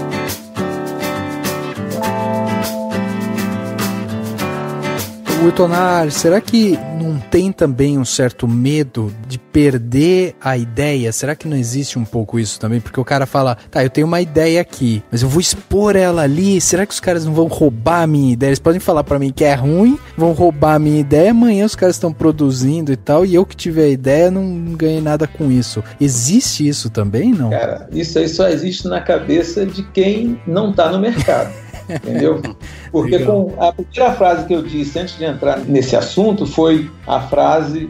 Wiltonar, será que não tem também um certo medo de perder a ideia? Será que não existe um pouco isso também? Porque o cara fala, eu tenho uma ideia aqui, mas eu vou expor ela ali, será que os caras não vão roubar a minha ideia? Eles podem falar pra mim que é ruim, vão roubar a minha ideia, amanhã os caras estão produzindo e tal, e eu que tive a ideia não ganhei nada com isso. Existe isso também, não? Cara, isso aí só existe na cabeça de quem não tá no mercado. Entendeu? Porque com a primeira frase que eu disse antes de entrar nesse assunto foi a frase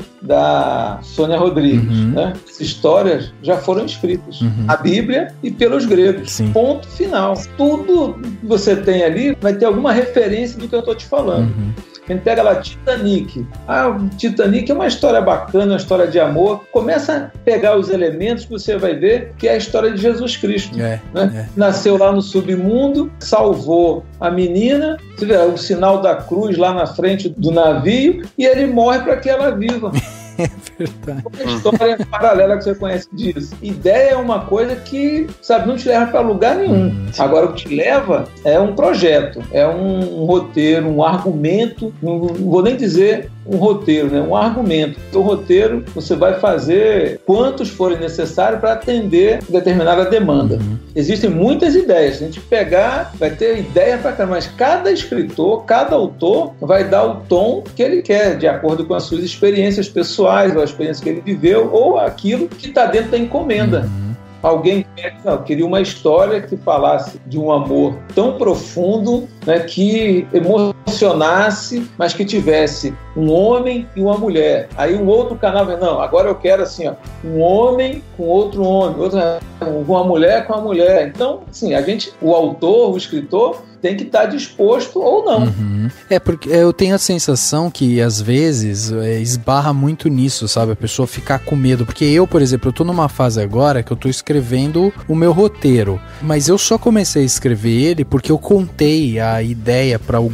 da Sônia Rodrigues, né? As histórias já foram escritas, a Bíblia e pelos gregos. Sim. Ponto final. Tudo que você tem ali vai ter alguma referência do que eu estou te falando. A gente pega lá Titanic. Titanic é uma história bacana, uma história de amor. Começa a pegar os elementos que você vai ver que é a história de Jesus Cristo. Né? Nasceu lá no submundo, salvou a menina, você vê o sinal da cruz lá na frente do navio e ele morre para que ela viva. É verdade. Uma história paralela que você conhece disso. Ideia é uma coisa que, não te leva para lugar nenhum. Agora, o que te leva é um projeto, é um roteiro, um argumento. Não vou nem dizer um roteiro, né? Um argumento. O roteiro você vai fazer quantos forem necessários para atender determinada demanda. Existem muitas ideias. Se a gente pegar, vai ter ideia para cá, mas cada escritor, cada autor vai dar o tom que ele quer, de acordo com as suas experiências pessoais, ou a experiência que ele viveu, ou aquilo que está dentro da encomenda. Alguém queria uma história que falasse de um amor tão profundo, né, que emocionasse, mas que tivesse um homem e uma mulher. Aí um outro canal, não, agora eu quero assim, um homem com outro homem, uma mulher com a mulher. Então, assim, o autor, o escritor, tem que estar disposto ou não. Porque eu tenho a sensação que às vezes esbarra muito nisso, sabe? A pessoa ficar com medo, porque eu, por exemplo, eu tô numa fase agora que eu tô escrevendo o meu roteiro, mas eu só comecei a escrever ele porque eu contei a ideia para alguns amigos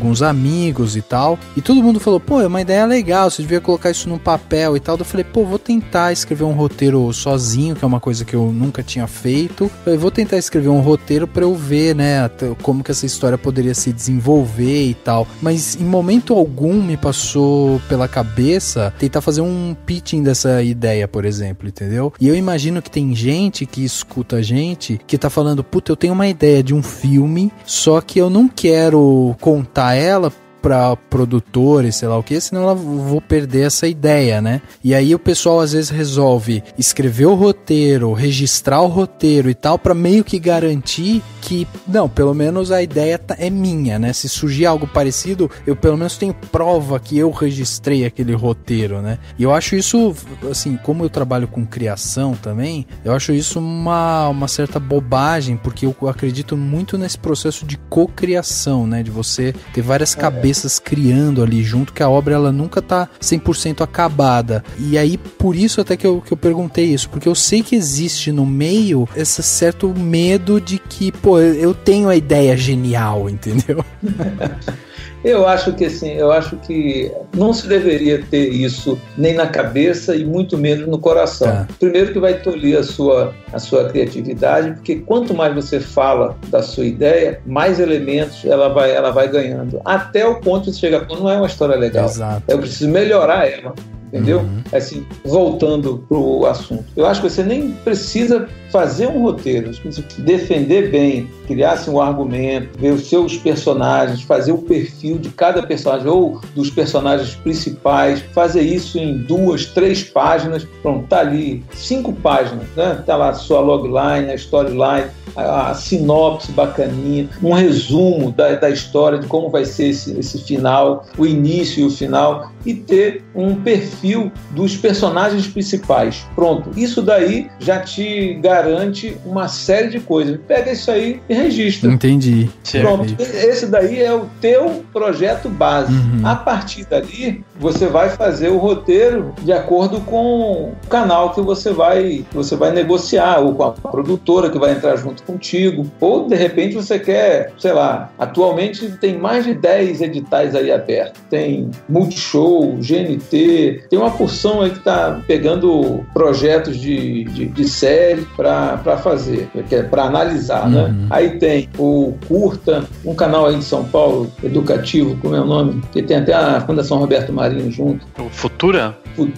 amigos e tal, e todo mundo falou, pô, é uma ideia legal, você devia colocar isso num papel e tal. Eu falei, pô, vou tentar escrever um roteiro sozinho, que é uma coisa que eu nunca tinha feito. Eu vou tentar escrever um roteiro pra eu ver, né, como que essa história poderia se desenvolver e tal. Mas em momento algum me passou pela cabeça tentar fazer um pitching dessa ideia, por exemplo, entendeu? E eu imagino que tem gente que escuta a gente que tá falando, puta, eu tenho uma ideia de um filme, só que eu não quero contar ela pra produtores, sei lá o que, senão eu vou perder essa ideia, né? E aí o pessoal às vezes resolve escrever o roteiro, registrar o roteiro e tal, pra meio que garantir que, não, pelo menos a ideia é minha, né? Se surgir algo parecido, eu pelo menos tenho prova que eu registrei aquele roteiro, né? E eu acho isso, assim, como eu trabalho com criação também, eu acho isso uma certa bobagem, porque eu acredito muito nesse processo de cocriação, né? De você ter várias cabeças criando ali junto, que a obra ela nunca tá 100% acabada. E aí, por isso até que eu perguntei isso, porque eu sei que existe no meio esse certo medo de que, pô, eu tenho a ideia genial, entendeu? Eu acho que não se deveria ter isso nem na cabeça e muito menos no coração. Tá. Primeiro que vai tolir a sua criatividade, porque quanto mais você fala da sua ideia, mais elementos ela vai ganhando. Até o ponto de chegar, não é uma história legal. Exato. Eu preciso melhorar ela. Entendeu? Uhum. Assim, voltando pro assunto. Eu acho que você nem precisa fazer um roteiro, você precisa defender bem, criar um argumento, ver os seus personagens, fazer o perfil de cada personagem ou dos personagens principais, fazer isso em 2, 3 páginas. Pronto, tá ali 5 páginas, né? Tá lá a sua logline, a storyline, a sinopse bacaninha, um resumo da história, de como vai ser esse final, o início e o final, e ter um perfil dos personagens principais. Pronto, isso daí já te garante uma série de coisas. Pega isso aí e registra. Entendi. Pronto, esse daí é o teu projeto base. Uhum. A partir dali, você vai fazer o roteiro de acordo com o canal que você vai negociar, ou com a produtora que vai entrar junto contigo, ou de repente você quer, sei lá, atualmente tem mais de 10 editais aí abertos, tem Multishow, GNT, tem uma porção aí que está pegando projetos de série para fazer, para analisar, né? Aí tem o Curta, um canal aí de São Paulo, educativo, como é o nome, que tem até a Fundação Roberto Marinho junto. O Futura,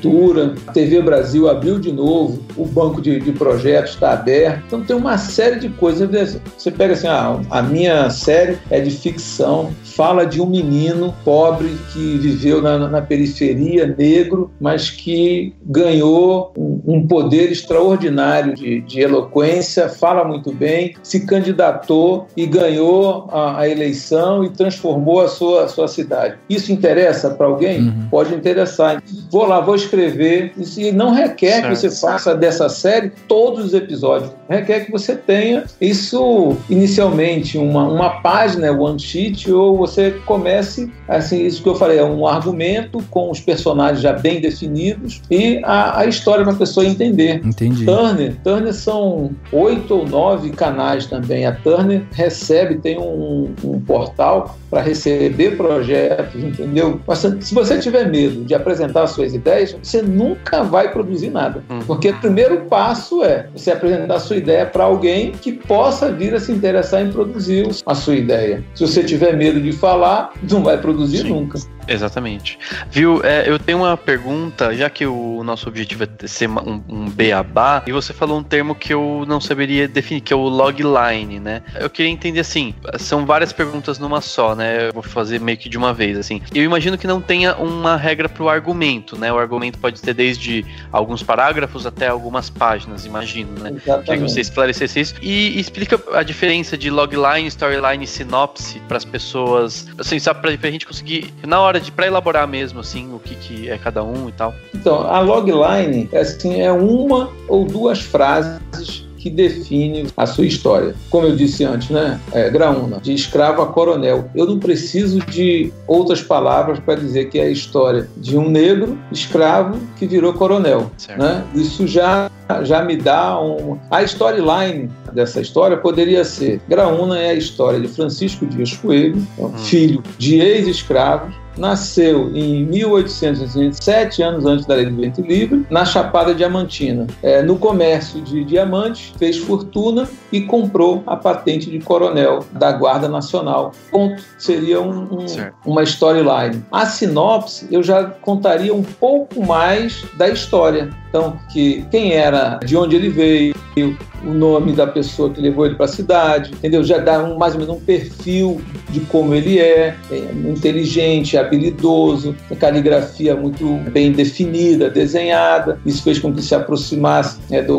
a TV Brasil abriu de novo, o banco de projetos está aberto, então tem uma série de coisas. Você pega assim, a minha série é de ficção, fala de um menino pobre que viveu na periferia, negro, mas que ganhou um poder extraordinário de eloquência, fala muito bem, se candidatou e ganhou a eleição e transformou a sua cidade. Isso interessa para alguém? Pode interessar. Vou lá, vou escrever. E não requer que você faça dessa série todos os episódios. Requer que você tenha isso inicialmente, uma página, one sheet, ou você comece, assim, isso que eu falei, é um argumento com os personagens já bem definidos e a história para a pessoa entender. Entendi. Turner são 8 ou 9 canais também. A Turner tem um portal para receber projetos, entendeu? Mas se você tiver medo de apresentar suas ideias, você nunca vai produzir nada. Porque o primeiro passo é você apresentar a sua ideia para alguém que possa vir a se interessar em produzir a sua ideia. Se você tiver medo de falar, não vai produzir nunca. Exatamente. Viu, eu tenho uma pergunta, já que o nosso objetivo é ser um beabá, e você falou um termo que eu não saberia definir, que é o logline, né? Eu queria entender assim, são várias perguntas numa só, né? Eu vou fazer meio que de uma vez, assim. Eu imagino que não tenha uma regra pro argumento, né? O argumento pode ter desde alguns parágrafos até algumas páginas, imagino, né? Exatamente. Queria que você esclarecesse isso. E explica a diferença de logline, storyline e sinopse para as pessoas, assim, sabe, pra gente conseguir, na hora para elaborar mesmo, assim, o que é cada um e tal. Então, a logline, assim, é uma ou duas frases que define a sua história. Como eu disse antes, né? Graúna, de escravo a coronel. Eu não preciso de outras palavras para dizer que é a história de um negro escravo que virou coronel, né? Isso já me dá A storyline dessa história poderia ser: Graúna é a história de Francisco Dias Coelho, filho de ex-escravos, nasceu em 1860, 7 anos antes da Lei do Ventre Livre, na Chapada Diamantina. No comércio de diamantes, fez fortuna e comprou a patente de coronel da Guarda Nacional. Ponto. Seria uma storyline. A sinopse, eu já contaria um pouco mais da história. Então, quem era, de onde ele veio, o nome da pessoa que levou ele para a cidade, entendeu? Já dá mais ou menos um perfil de como ele é inteligente, habilidoso, caligrafia muito bem definida, desenhada. Isso fez com que se aproximasse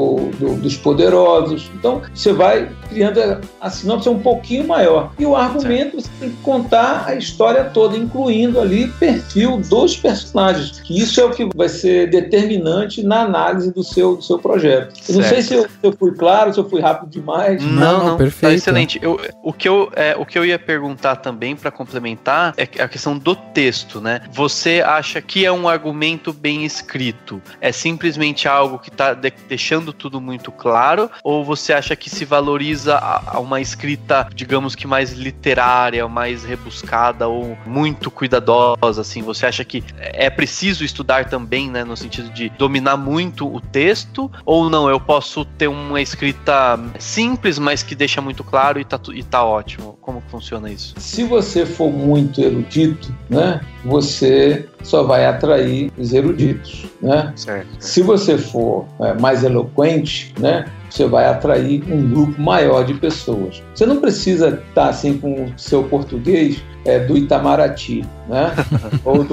dos poderosos. Então, você vai criando a sinopse um pouquinho maior. E o argumento, você tem que contar a história toda, incluindo ali perfil dos personagens. Que isso é o que vai ser determinante na análise do seu projeto. Eu não sei se eu fui claro, se eu fui rápido demais. Não, perfeito. Tá excelente. O que eu ia perguntar também, para complementar, é a questão do texto, né? Você acha que é um argumento bem escrito? É simplesmente algo que está deixando tudo muito claro? Ou você acha que se valoriza a uma escrita, digamos que mais literária, mais rebuscada ou muito cuidadosa, assim? Você acha que é preciso estudar também, né, no sentido de dominar muito o texto? Ou não, eu posso ter uma escrita simples, mas que deixa muito claro e tá ótimo? Como que funciona isso? Se você for muito erudito, né, você só vai atrair os eruditos, né? Certo. Se você for mais eloquente, né, você vai atrair um grupo maior de pessoas. Você não precisa estar assim com o seu português do Itamaraty, né? Ou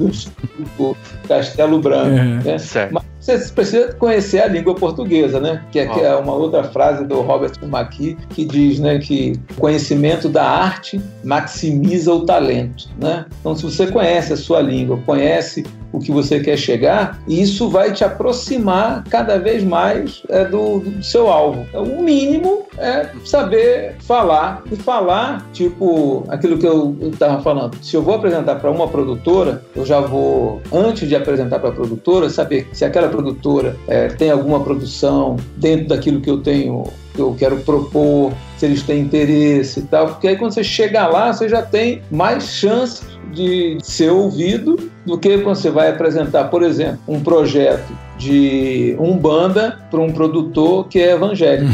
do Castelo Branco, né? Mas você precisa conhecer a língua portuguesa, né? Que é uma outra frase do Robert McKee, que diz, né, que o conhecimento da arte maximiza o talento, né? Então, se você conhece a sua língua, conhece o que você quer chegar, isso vai te aproximar cada vez mais do seu alvo. Então, o mínimo é saber falar. E falar, tipo, aquilo que eu estava falando. Se eu vou apresentar para uma produtora, eu já vou, antes de apresentar para a produtora, saber se aquela produtora tem alguma produção dentro daquilo que eu quero propor, se eles têm interesse e tal, porque aí quando você chega lá, você já tem mais chances de ser ouvido do que quando você vai apresentar, por exemplo, um projeto de Umbanda para um produtor que é evangélico.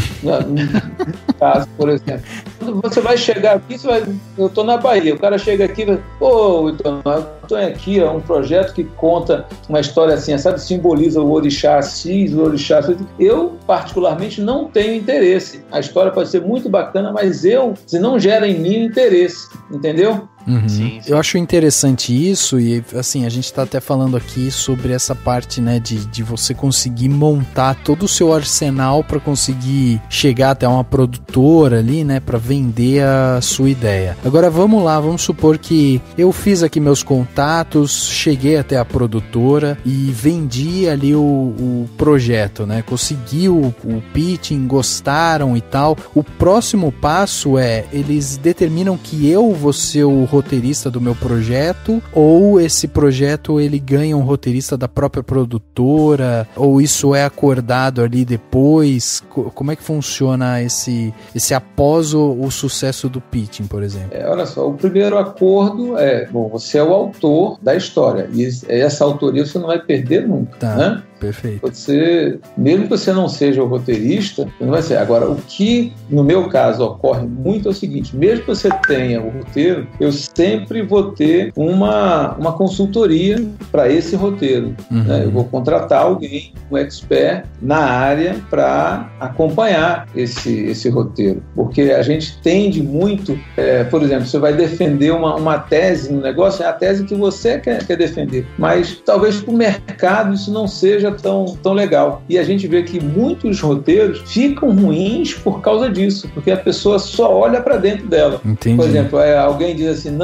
No caso, por exemplo. Você vai chegar aqui, eu estou na Bahia, o cara chega aqui e vai, então, eu estou aqui, é um projeto que conta uma história assim, sabe, simboliza o orixá X, o orixá X. Eu, particularmente, não tenho interesse. A história pode ser muito bacana, mas se não gera em mim interesse, entendeu? Uhum. Sim. Eu acho interessante isso, e assim, a gente está até falando aqui sobre essa parte, né, de você conseguir montar todo o seu arsenal para conseguir chegar até uma produtora ali, né, para vender a sua ideia. Agora vamos lá, vamos supor que eu fiz aqui meus contatos, cheguei até a produtora e vendi ali o projeto, né, consegui o pitching, gostaram e tal. O próximo passo eles determinam que eu vou ser o roteirista do meu projeto, ou esse projeto ele ganha um roteirista da própria produtora, ou isso é acordado ali depois? Como é que funciona esse após o sucesso do pitching, por exemplo? Olha só, o primeiro acordo você é o autor da história, e essa autoria você não vai perder nunca, né? Perfeito. Mesmo que você não seja o roteirista, não vai ser. Agora, o que, no meu caso, ocorre muito é o seguinte: mesmo que você tenha o roteiro, eu sempre vou ter uma consultoria para esse roteiro. Uhum. Né? Eu vou contratar alguém, um expert na área, para acompanhar esse roteiro. Porque a gente tende muito, por exemplo, você vai defender uma tese no negócio, é a tese que você quer defender. Mas talvez para o mercado isso não seja tão legal. E a gente vê que muitos roteiros ficam ruins por causa disso, porque a pessoa só olha para dentro dela. Entendi. Por exemplo, alguém diz assim, não,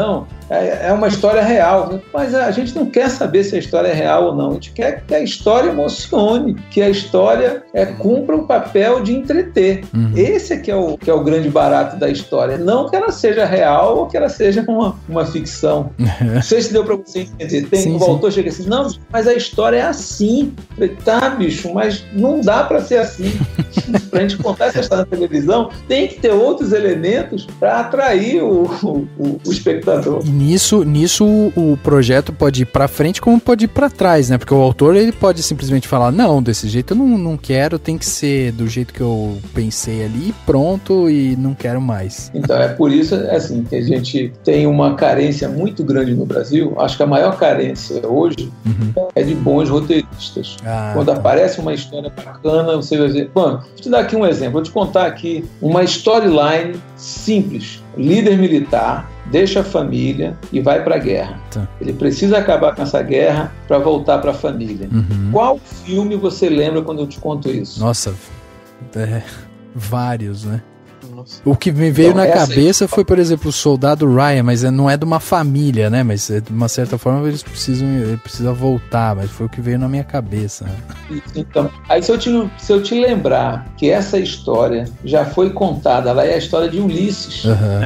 é uma história real. Mas a gente não quer saber se a história é real ou não. A gente quer que a história emocione, que a história cumpra o papel de entreter. Esse é que é o grande barato da história. Não que ela seja real ou que ela seja uma ficção. Não sei se deu para você entender. O autor chega assim, não, mas a história é assim. Eu falei, tá, bicho, mas não dá para ser assim. Pra gente contar essa história na televisão, tem que ter outros elementos para atrair o espectador. E nisso o projeto pode ir para frente como pode ir para trás, né? Porque o autor, ele pode simplesmente falar, não, desse jeito eu não quero, tem que ser do jeito que eu pensei ali, pronto, e não quero mais. Então, é por isso, assim, que a gente tem uma carência muito grande no Brasil. Acho que a maior carência hoje é de bons roteiristas. Quando aparece uma história bacana, você vai dizer, mano, vou te dar aqui um exemplo, vou te contar aqui uma storyline simples. Líder militar deixa a família e vai para a guerra. Ele precisa acabar com essa guerra para voltar para a família. Qual filme você lembra quando eu te conto isso? Nossa, vários, né? O que me veio na cabeça foi, por exemplo, o Soldado Ryan, mas não é de uma família, né? Mas de uma certa forma ele precisa voltar, mas foi o que veio na minha cabeça. Então, aí se eu te lembrar que essa história já foi contada, ela é a história de Ulisses,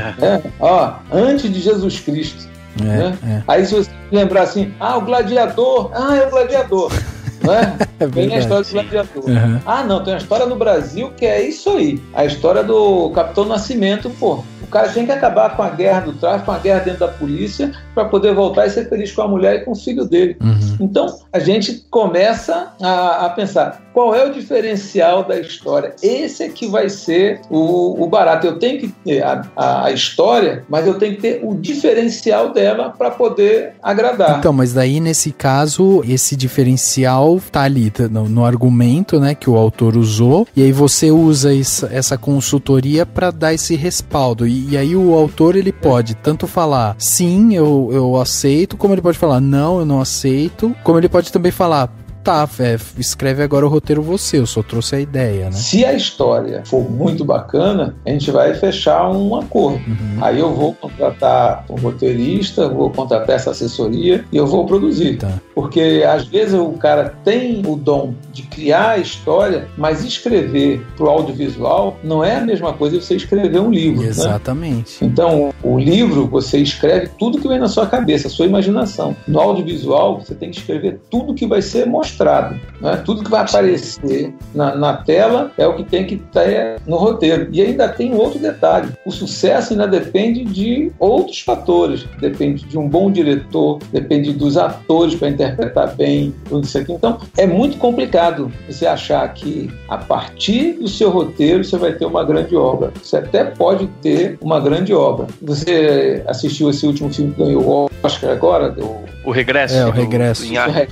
antes de Jesus Cristo. Aí se você lembrar assim, o gladiador, é o gladiador. Não é? Tem a história do gladiador. Não, tem uma história no Brasil que é isso aí. A história do Capitão Nascimento, pô. O cara tem que acabar com a guerra do tráfico, com a guerra dentro da polícia, para poder voltar e ser feliz com a mulher e com o filho dele. Então, a gente começa a pensar, qual é o diferencial da história? Esse é que vai ser o barato. Eu tenho que ter a história, mas eu tenho que ter o diferencial dela para poder agradar. Então, mas daí, nesse caso, esse diferencial tá ali, no argumento, né, que o autor usou, e aí você usa essa consultoria para dar esse respaldo. E aí o autor, ele pode tanto falar, sim, eu aceito, como ele pode falar, não, eu não aceito, como ele pode também falar, escreve agora o roteiro você, eu só trouxe a ideia, né? Se a história for muito bacana, a gente vai fechar um acordo. Aí eu vou contratar um roteirista, vou contratar essa assessoria e eu vou produzir. Porque às vezes o cara tem o dom de criar a história, mas escrever pro audiovisual não é a mesma coisa que você escrever um livro. Exatamente. Né? Então, o livro, você escreve tudo que vem na sua cabeça, a sua imaginação. No audiovisual, você tem que escrever tudo que vai ser mostrado. Né? Tudo que vai aparecer na tela é o que tem que estar no roteiro. E ainda tem outro detalhe. O sucesso ainda depende de outros fatores. Depende de um bom diretor, depende dos atores para interpretar bem, tudo isso aqui. Então, é muito complicado você achar que a partir do seu roteiro você vai ter uma grande obra. Você até pode ter uma grande obra. Você assistiu esse último filme que ganhou o Oscar agora? O Regresso. O Regresso.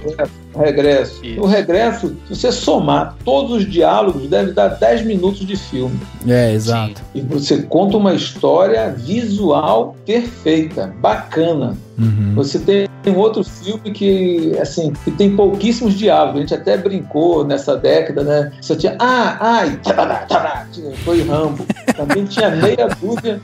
O Regresso. Isso. O Regresso, se você somar todos os diálogos, deve dar 10 minutos de filme. Exato. Sim. E você conta uma história visual perfeita, bacana. Você tem um outro filme que tem pouquíssimos diálogos. A gente até brincou nessa década, né? Só tinha foi Rambo. Também tinha meia dúzia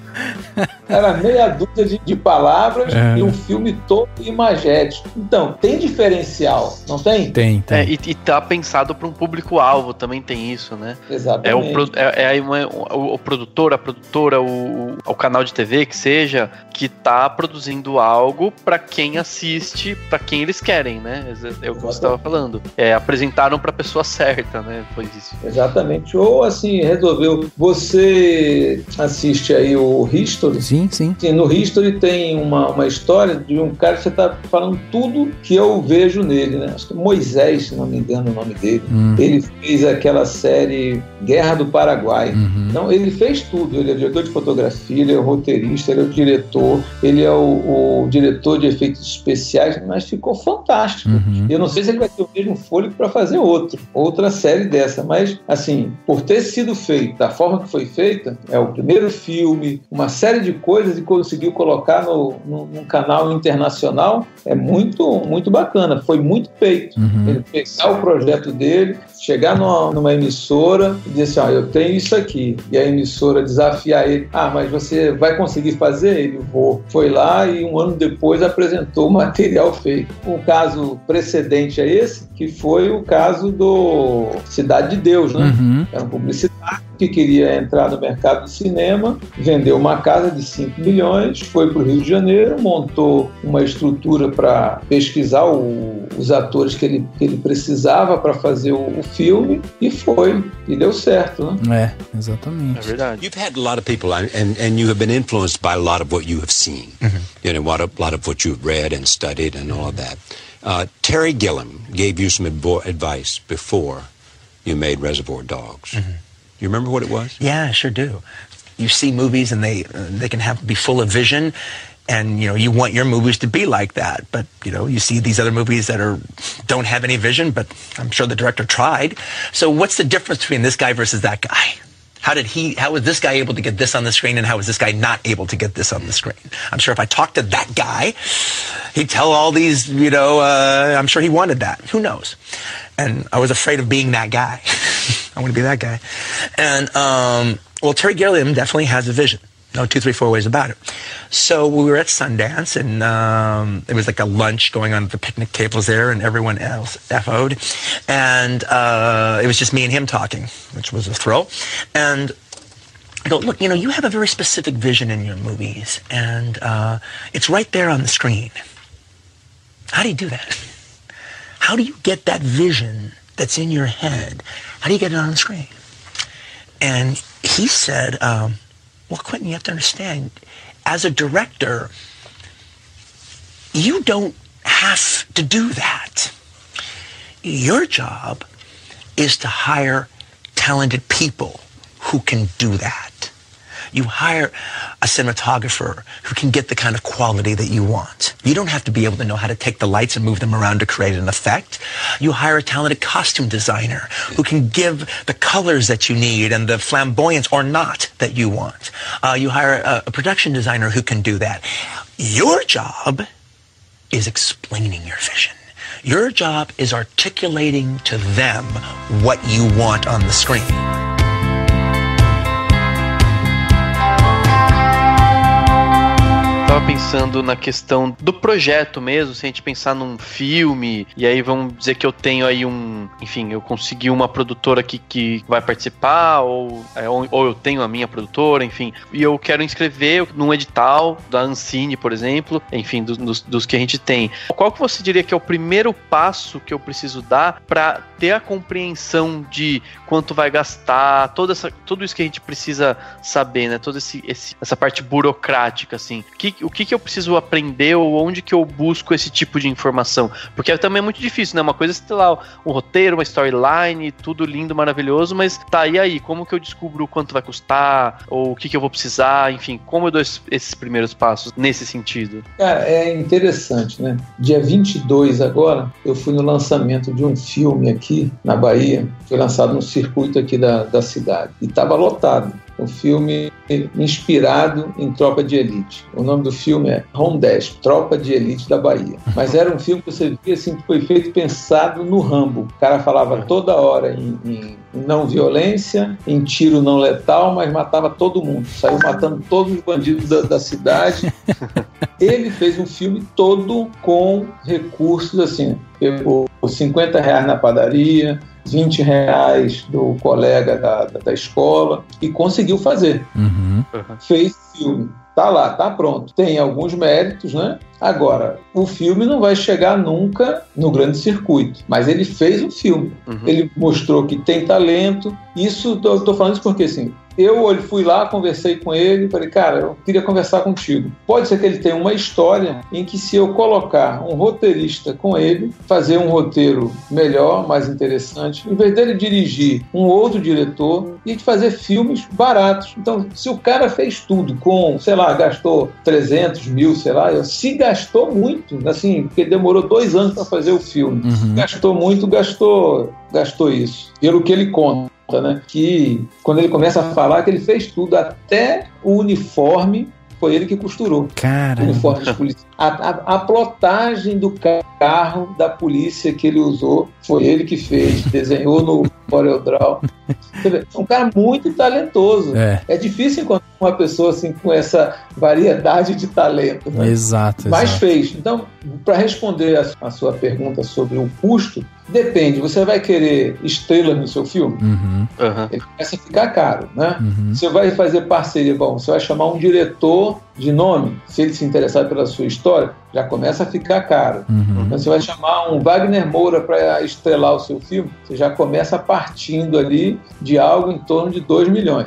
de palavras e um filme todo imagético. Então, tem diferencial, não tem? Tem. E tá pensado para um público-alvo, também tem isso, né? Exatamente. O produtor, a produtora, o canal de TV, que seja, que tá produzindo algo para quem assiste, para quem eles querem, né? É o que você estava falando. Apresentaram para a pessoa certa, né? Foi isso. Exatamente. Ou assim, resolveu. Você assiste aí o History? Sim. No History tem uma história de um cara que você tá falando tudo que eu vejo nele, né? Acho que Moisés, se não me engano o nome dele. Ele fez aquela série Guerra do Paraguai. Então, ele fez tudo. Ele é diretor de fotografia, ele é o roteirista, ele é o diretor, ele é o diretor de efeitos especiais, mas ficou fantástico. Eu não sei se ele vai ter o mesmo fôlego para fazer outra série dessa, mas, assim, por ter sido feito da forma que foi feita, é o primeiro filme, uma série de coisas, e conseguiu colocar num canal internacional, é muito, muito bacana. Foi muito feito. Ele pegar o projeto dele, chegar numa emissora e dizer assim, eu tenho isso aqui, e a emissora desafiar ele, mas você vai conseguir fazer? Ele foi lá e um ano depois apresentou o material feito. Um caso precedente a esse, que foi o caso do Cidade de Deus, né? Era um publicitário que queria entrar no mercado de cinema, vendeu uma casa de 5 milhões, foi para o Rio de Janeiro, montou uma estrutura para pesquisar os atores que ele precisava para fazer o filme, e foi, e deu certo, né? Exatamente. É verdade. You've had a lot of people, and you have been influenced by a lot of what you have seen, you know, a lot of what you've read and studied and all of that. Terry Gilliam gave you some advice before you made Reservoir Dogs. You remember what it was? Yeah, I sure do. You see movies and they can be full of vision, and you want your movies to be like that. But you see these other movies that don't have any vision, but I'm sure the director tried. So what's the difference between this guy versus that guy? How was this guy able to get this on the screen, and how was this guy not able to get this on the screen? I'm sure if I talked to that guy, he'd tell all these, I'm sure he wanted that. Who knows? And I was afraid of being that guy. I want to be that guy. And, well, Terry Gilliam definitely has a vision. No 2, 3, 4 ways about it. So we were at Sundance, and it was like a lunch going on at the picnic tables there, and everyone else FO'd. And it was just me and him talking, which was a thrill. And I go, look, you have a very specific vision in your movies, and it's right there on the screen. How do you do that? How do you get that vision that's in your head? How do you get it on the screen? And he said, well, Quentin, you have to understand, as a director, you don't have to do that. Your job is to hire talented people who can do that. You hire a cinematographer who can get the kind of quality that you want. You don't have to be able to know how to take the lights and move them around to create an effect. You hire a talented costume designer who can give the colors that you need and the flamboyance or not that you want. You hire a production designer who can do that. Your job is explaining your vision. Your job is articulating to them what you want on the screen. Tava pensando na questão do projeto mesmo, se a gente pensar num filme, e aí vamos dizer que eu tenho aí eu consegui uma produtora que vai participar, ou eu tenho a minha produtora, enfim, e eu quero inscrever num edital da Ancine, por exemplo, enfim, dos que a gente tem. Qual que você diria que é o primeiro passo que eu preciso dar para ter a compreensão de quanto vai gastar, tudo isso que a gente precisa saber, né? Toda essa parte burocrática, assim. O que eu preciso aprender, ou onde que eu busco esse tipo de informação? Porque também é muito difícil, né? Uma coisa é ter lá um roteiro, uma storyline, tudo lindo, maravilhoso, mas tá, e aí? Como que eu descubro quanto vai custar? Ou o que eu vou precisar? Enfim, como eu dou esses primeiros passos nesse sentido? Cara, é interessante, né? Dia 22 agora, eu fui no lançamento de um filme aqui na Bahia, foi lançado no circuito aqui da cidade, e estava lotado. Um filme inspirado em Tropa de Elite. O nome do filme é Home Dash, Tropa de Elite da Bahia. Mas era um filme que você via assim, que foi feito pensado no Rambo. O cara falava toda hora em não violência, em tiro não letal, mas matava todo mundo. Saiu matando todos os bandidos da cidade. Ele fez um filme todo com recursos assim, pegou R$50 na padaria, R$20 do colega da escola, e conseguiu fazer. Fez filme. Tá lá, tá pronto. Tem alguns méritos, né? Agora, o filme não vai chegar nunca no grande circuito, mas ele fez um filme. Ele mostrou que tem talento. Isso, tô falando isso porque, assim, eu fui lá, conversei com ele, falei, cara, eu queria conversar contigo. Pode ser que ele tenha uma história em que, se eu colocar um roteirista com ele, fazer um roteiro melhor, mais interessante, em vez dele dirigir um outro diretor e fazer filmes baratos. Então, se o cara fez tudo com, sei lá, gastou 300 mil, sei lá, se gastou muito, assim, porque demorou 2 anos para fazer o filme. Gastou muito, gastou isso. Pelo que ele conta, né? Que quando ele começa a falar que ele fez tudo, até o uniforme foi ele que costurou. Caramba. O uniforme de polícia. A plotagem do carro da polícia que ele usou foi ele que fez, desenhou no CorelDRAW. É um cara muito talentoso. É difícil encontrar uma pessoa assim com essa variedade de talento, né? Exato. Mas fez. Então, para responder a sua pergunta sobre o custo, depende. Você vai querer estrelas no seu filme? Ele começa a ficar caro, né? Você vai fazer parceria, você vai chamar um diretor de nome, se ele se interessar pela sua história, já começa a ficar caro. Então, você vai chamar um Wagner Moura para estrelar o seu filme, você já começa partindo ali de algo em torno de 2 milhões.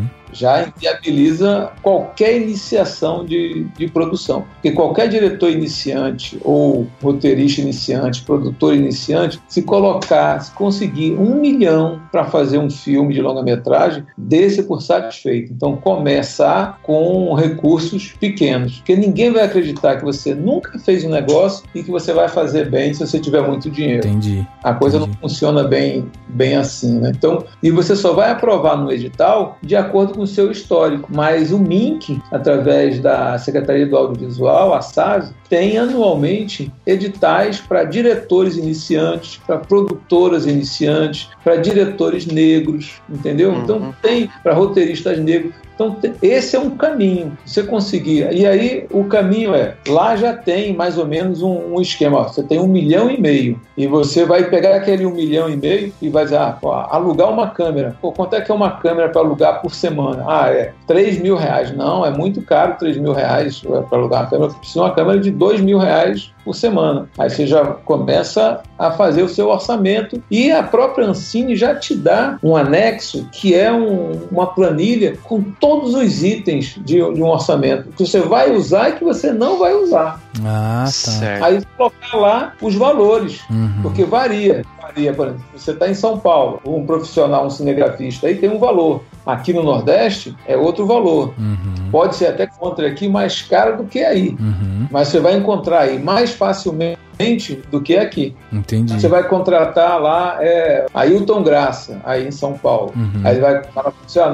Já inviabiliza qualquer iniciação de produção. Porque qualquer diretor iniciante ou roteirista iniciante, produtor iniciante, se conseguir 1 milhão para fazer um filme de longa-metragem, dê-se por satisfeito. Então, começar com recursos pequenos. Porque ninguém vai acreditar que você nunca fez um negócio e que você vai fazer bem se você tiver muito dinheiro. Entendi. A coisa não funciona bem assim, né? Então, e você só vai aprovar no edital de acordo com o seu histórico. Mas o MINC, através da Secretaria do Audiovisual, a SASE, tem anualmente editais para diretores iniciantes, para produtoras iniciantes, para diretores negros, entendeu? Então tem para roteiristas negros. Então, esse é um caminho, você conseguir. E aí, o caminho lá já tem mais ou menos um esquema. Você tem 1,5 milhão e você vai pegar aquele 1,5 milhão e vai dizer, alugar uma câmera. Quanto é que é uma câmera para alugar por semana? É R$3.000. Não, é muito caro R$3.000 para alugar uma câmera. Você precisa de uma câmera de R$2.000 por semana. Aí você já começa a fazer o seu orçamento e a própria Ancine já te dá um anexo que é uma planilha com todos os itens de um orçamento que você vai usar e que você não vai usar. Tá. Certo. Aí colocar lá os valores, porque varia. Por exemplo, você está em São Paulo, um profissional, um cinegrafista, aí tem um valor. Aqui no Nordeste é outro valor. Pode ser até que encontre aqui mais caro do que aí, mas você vai encontrar aí mais facilmente do que aqui. Entendi. Você vai contratar lá Ailton Graça, aí em São Paulo. Aí ele vai falar para você,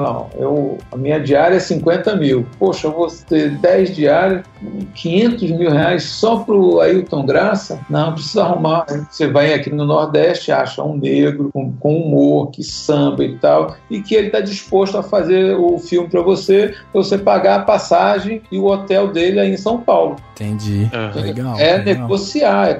a minha diária é 50 mil. Poxa, eu vou ter 10 diárias, 500 mil reais só para o Ailton Graça? Não, precisa arrumar. Você vai aqui no Nordeste, acha um negro com humor, que samba e tal, e que ele está disposto a fazer o filme para você pagar a passagem e o hotel dele aí em São Paulo. Entendi. Legal. Legal. Conversar.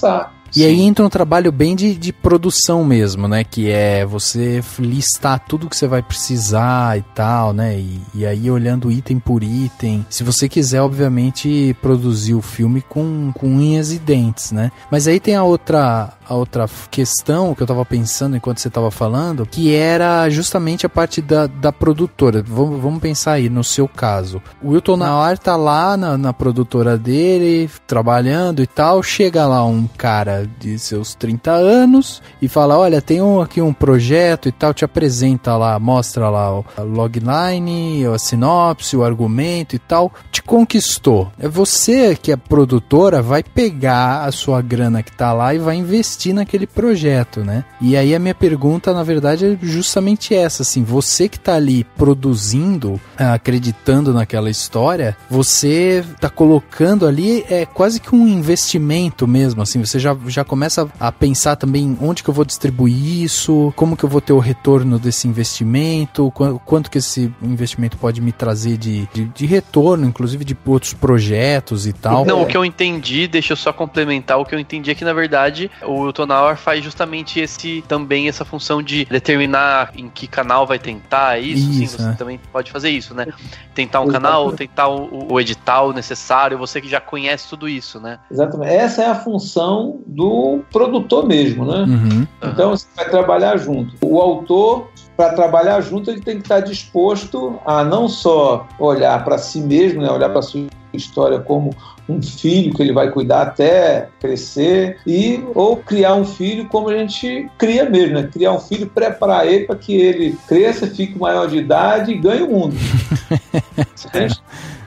E aí entra um trabalho bem de produção mesmo, né? Que é você listar tudo que você vai precisar e tal, né? E aí olhando item por item. Se você quiser, obviamente, produzir o filme com unhas e dentes, né? Mas aí tem a outra questão que eu tava pensando enquanto você tava falando, que era justamente a parte da produtora. Vamos pensar aí, no seu caso. O Wilton Nauer tá lá na produtora dele, trabalhando e tal, chega lá um cara de seus 30 anos e fala, olha, tem aqui um projeto e tal, te apresenta lá, mostra lá a logline, a sinopse, o argumento e tal, te conquistou. É você que é produtora, vai pegar a sua grana que tá lá e vai investir naquele projeto, né? E aí a minha pergunta, na verdade, é justamente essa, assim, você que tá ali produzindo, acreditando naquela história, você tá colocando ali, quase que um investimento mesmo, assim, você já começa a pensar também onde que eu vou distribuir isso, como que eu vou ter o retorno desse investimento, quanto que esse investimento pode me trazer de retorno, inclusive de outros projetos e tal. Não, o que eu entendi, deixa eu só complementar, o que eu entendi é que, na verdade, o Wilton Nauer faz justamente essa função de determinar em que canal vai tentar isso, sim, você também pode fazer isso, né? Tentar um canal, tentar o edital necessário, você que já conhece tudo isso, né? Exatamente. Essa é a função do produtor mesmo, né? Então você vai trabalhar junto. O autor, para trabalhar junto, ele tem que estar disposto a não só olhar para si mesmo, né? Olhar para a sua história como um filho que ele vai cuidar até crescer, ou criar um filho como a gente cria mesmo, né? Criar um filho, preparar ele para que ele cresça, fique maior de idade e ganhe o mundo.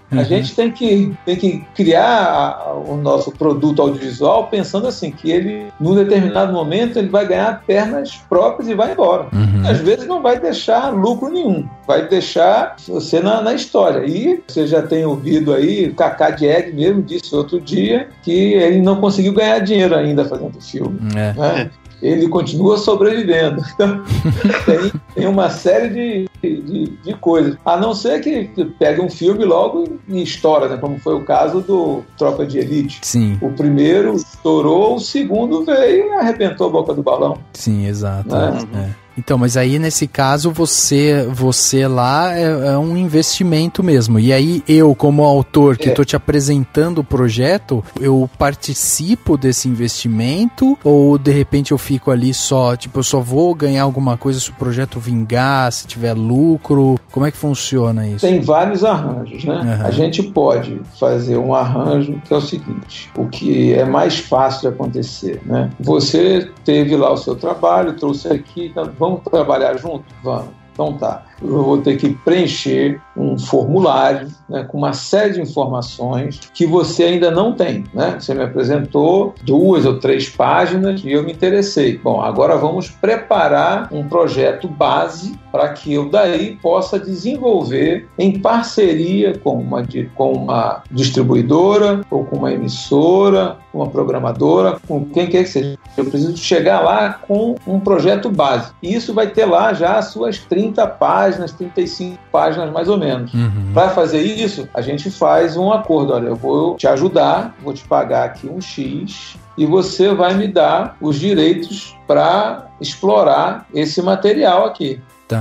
A gente tem que criar o nosso produto audiovisual pensando assim, que ele, num determinado momento, ele vai ganhar pernas próprias e vai embora. Às vezes não vai deixar lucro nenhum, vai deixar você na história. E você já tem ouvido aí, o Cacá Dieg mesmo disse outro dia que ele não conseguiu ganhar dinheiro ainda fazendo filme. Né? Ele continua sobrevivendo. Então, tem uma série de coisas. A não ser que pegue um filme logo e estoura, né? Como foi o caso do Tropa de Elite. Sim. O primeiro estourou, o segundo veio e arrebentou a boca do balão. Sim, exato. Então, mas aí nesse caso você lá é um investimento mesmo. E aí eu, como autor que estou te apresentando o projeto, eu participo desse investimento ou de repente eu fico ali só, tipo, eu só vou ganhar alguma coisa se o projeto vingar, se tiver lucro? Como é que funciona isso? Tem vários arranjos, né? A gente pode fazer um arranjo que é o seguinte, o que é mais fácil de acontecer, né? Você teve lá o seu trabalho, trouxe aqui, então, vamos trabalhar junto? Vamos. Então tá, eu vou ter que preencher um formulário, né, com uma série de informações que você ainda não tem, né? Você me apresentou 2 ou 3 páginas e eu me interessei. Bom, agora vamos preparar um projeto base para que eu daí possa desenvolver em parceria com uma distribuidora ou com uma emissora, uma programadora, com quem quer que seja. Eu preciso chegar lá com um projeto base. E isso vai ter lá já as suas 30 páginas, 35 páginas mais ou menos. Para fazer isso, a gente faz um acordo. Olha, eu vou te ajudar, vou te pagar aqui um X e você vai me dar os direitos para explorar esse material aqui.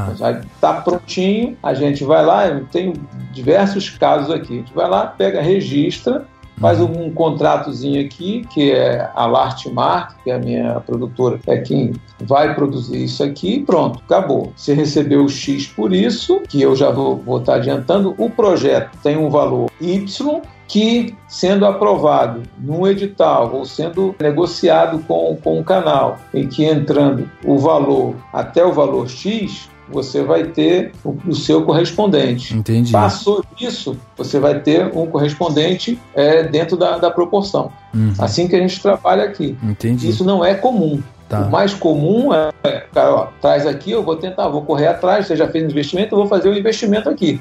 Tá prontinho, a gente vai lá, eu tenho diversos casos aqui, a gente vai lá, pega, registra, faz um contratozinho aqui, que é a Lartmark, que é a minha produtora, é quem vai produzir isso aqui, e pronto, acabou. Você recebeu o X por isso, que eu já vou estar adiantando, o projeto tem um valor Y, que, sendo aprovado num edital ou sendo negociado com o canal, em que entrando o valor até o valor X, você vai ter o seu correspondente. Entendi. Passou disso, você vai ter um correspondente dentro da proporção. Assim que a gente trabalha aqui. Entendi. Isso não é comum. O mais comum cara, traz aqui, eu vou tentar, vou correr atrás, você já fez um investimento, eu vou fazer um investimento aqui.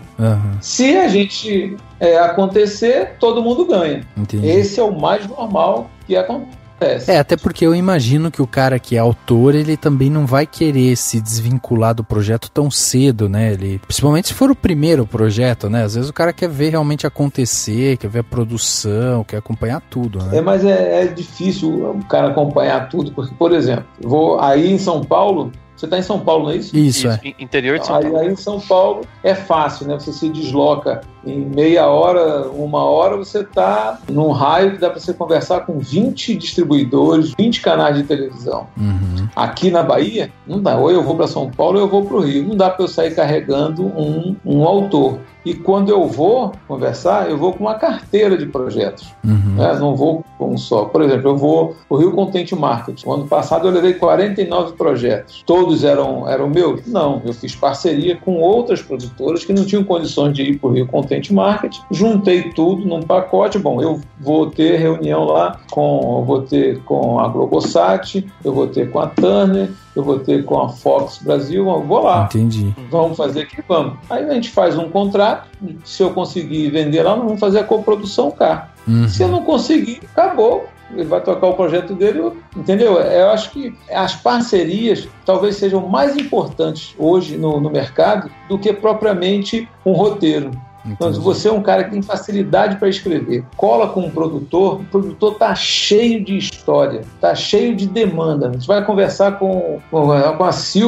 Se a gente acontecer, todo mundo ganha. Entendi. Esse é o mais normal que acontece. Até porque eu imagino que o cara que é autor, ele também não vai querer se desvincular do projeto tão cedo, né? Principalmente se for o primeiro projeto, né? Às vezes o cara quer ver realmente acontecer, quer ver a produção, quer acompanhar tudo, né? Mas é difícil o cara acompanhar tudo, porque, por exemplo, vou aí em São Paulo. Você está em São Paulo, não é isso? Isso. Interior de São Paulo. Aí em São Paulo é fácil, né? Você se desloca em meia hora, 1 hora, você está num raio que dá para você conversar com 20 distribuidores, 20 canais de televisão. Aqui na Bahia, não dá. Ou eu vou para São Paulo ou eu vou para o Rio. Não dá para eu sair carregando um autor. E quando eu vou conversar, eu vou com uma carteira de projetos. Não vou com um só. Por exemplo, eu vou para o Rio Content Marketing. O ano passado eu levei 49 projetos. Todos eram meus? Não. Eu fiz parceria com outras produtoras que não tinham condições de ir para o Rio Content Marketing. Juntei tudo num pacote. Bom, eu vou ter reunião lá vou ter com a Globosat, eu vou ter com a Turner, eu vou ter com a Fox Brasil, eu vou lá. Entendi. Vamos fazer aqui, vamos. Aí a gente faz um contrato, se eu conseguir vender lá, nós vamos fazer a coprodução cá. Se eu não conseguir, acabou. Ele vai tocar o projeto dele, entendeu? Eu acho que as parcerias talvez sejam mais importantes hoje no mercado do que propriamente um roteiro. Então, se você é um cara que tem facilidade para escrever, cola com um produtor, o produtor está cheio de história, está cheio de demanda. A gente vai conversar com a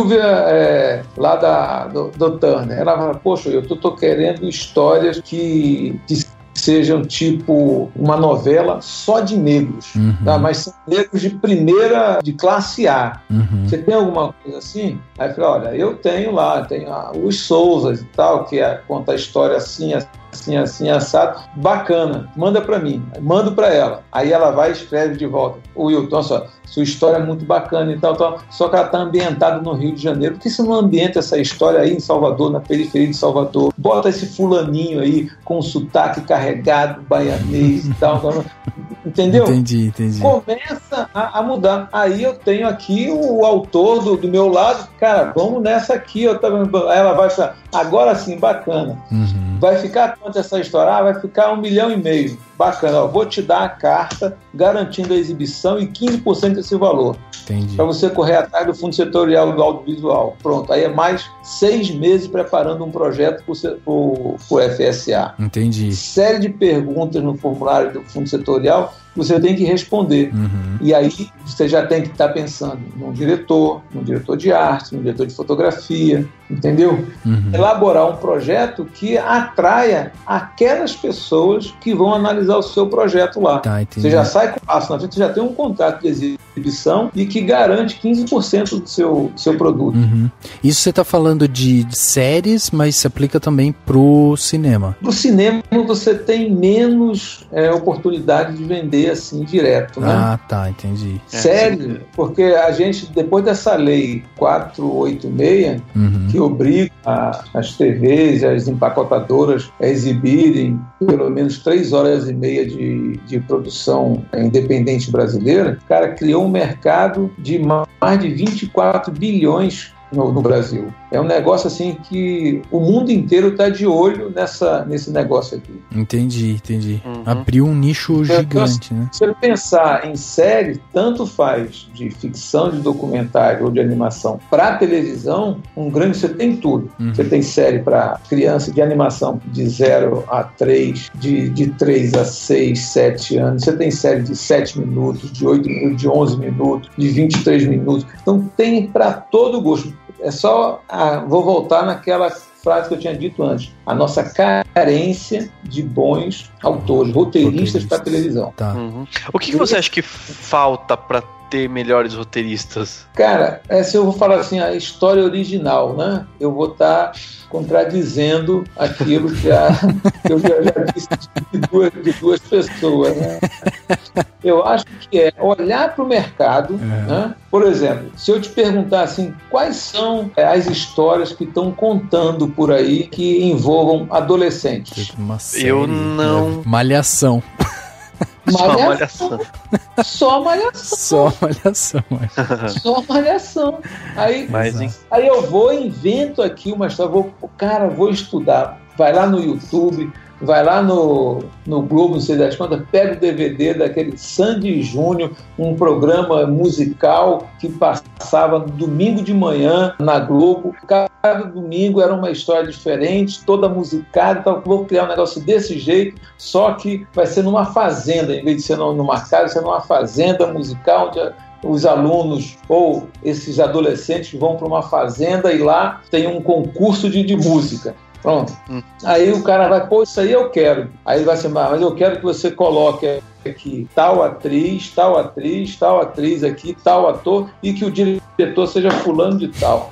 Silvia lá do Turner. Ela fala, poxa, eu estou querendo histórias que sejam tipo uma novela só de negros, tá? Mas são negros de classe A. Você tem alguma coisa assim? Aí eu falei, olha, eu tenho lá, os Souzas e tal, que conta a história assim, assim, assim, assado, bacana, manda pra mim, mando pra ela. Aí ela vai e escreve de volta. O Wilton, só, sua história é muito bacana e tal, só que ela tá ambientada no Rio de Janeiro. Por que você não ambienta essa história aí em Salvador, na periferia de Salvador? Bota esse fulaninho aí com sotaque carregado, baianês e tal. Entendeu? Entendi. Começa a mudar. Aí eu tenho aqui o autor do meu lado, cara, vamos nessa aqui. Aí ela vai falar, agora sim, bacana. Vai ficar quanto essa história? Vai ficar 1,5 milhão. Bacana, ó, vou te dar a carta garantindo a exibição e 15% desse valor. Entendi. Para você correr atrás do fundo setorial do audiovisual. Pronto, aí é mais 6 meses preparando um projeto para o FSA. Entendi. Série de perguntas no formulário do fundo setorial você tem que responder. E aí você já tem que estar pensando num diretor de arte, num diretor de fotografia, entendeu? Elaborar um projeto que atraia aquelas pessoas que vão analisar o seu projeto lá. Tá, você já sai com o passo na frente, você já tem um contrato de exibição e que garante 15% do seu produto. Isso você está falando de séries, mas se aplica também pro cinema. Pro cinema você tem menos oportunidade de vender assim direto, né? Ah, tá, entendi. Sério, porque a gente, depois dessa lei 486, que obriga as TVs, as empacotadoras a exibirem pelo menos 3 horas e meia de produção independente brasileira, o cara criou um mercado de mais de 24 bilhões no Brasil. É um negócio assim que o mundo inteiro está de olho nesse negócio aqui. Entendi. Abriu um nicho gigante, né? Se eu pensar em série, tanto faz de ficção, de documentário ou de animação para televisão, você tem tudo. Você tem série para criança de animação de 0 a 3, de 3 a 6, 7 anos. Você tem série de 7 minutos, de 8 minutos, de 11 minutos, de 23 minutos. Então tem para todo gosto. É só, vou voltar naquela frase que eu tinha dito antes, a nossa carência de bons autores, roteiristas para televisão. Tá. O que você acha que falta para ter melhores roteiristas? Cara, se eu vou falar assim, a história original, né? Eu vou estar contradizendo aquilo que eu já disse de duas pessoas, né? Eu acho que é olhar para o mercado, né? Por exemplo, se eu te perguntar assim, quais são as histórias que estão contando por aí que envolvam adolescentes? Eu não... Malhação. Só malhação. Aí eu vou e invento aqui uma história, vou estudar. Vai lá no YouTube, vai lá no Globo, não sei das quantas, pega o DVD daquele Sandy Júnior, um programa musical que passava no domingo de manhã na Globo. Cada domingo era uma história diferente, toda musicada, então vou criar um negócio desse jeito, só que vai ser numa fazenda, em vez de ser numa casa, vai ser numa fazenda musical, onde os alunos ou esses adolescentes vão para uma fazenda e lá tem um concurso de música. Pronto. Aí o cara vai, isso aí eu quero. Aí ele vai assim, mas eu quero que você coloque aqui tal atriz aqui, tal ator, e que o diretor seja fulano de tal.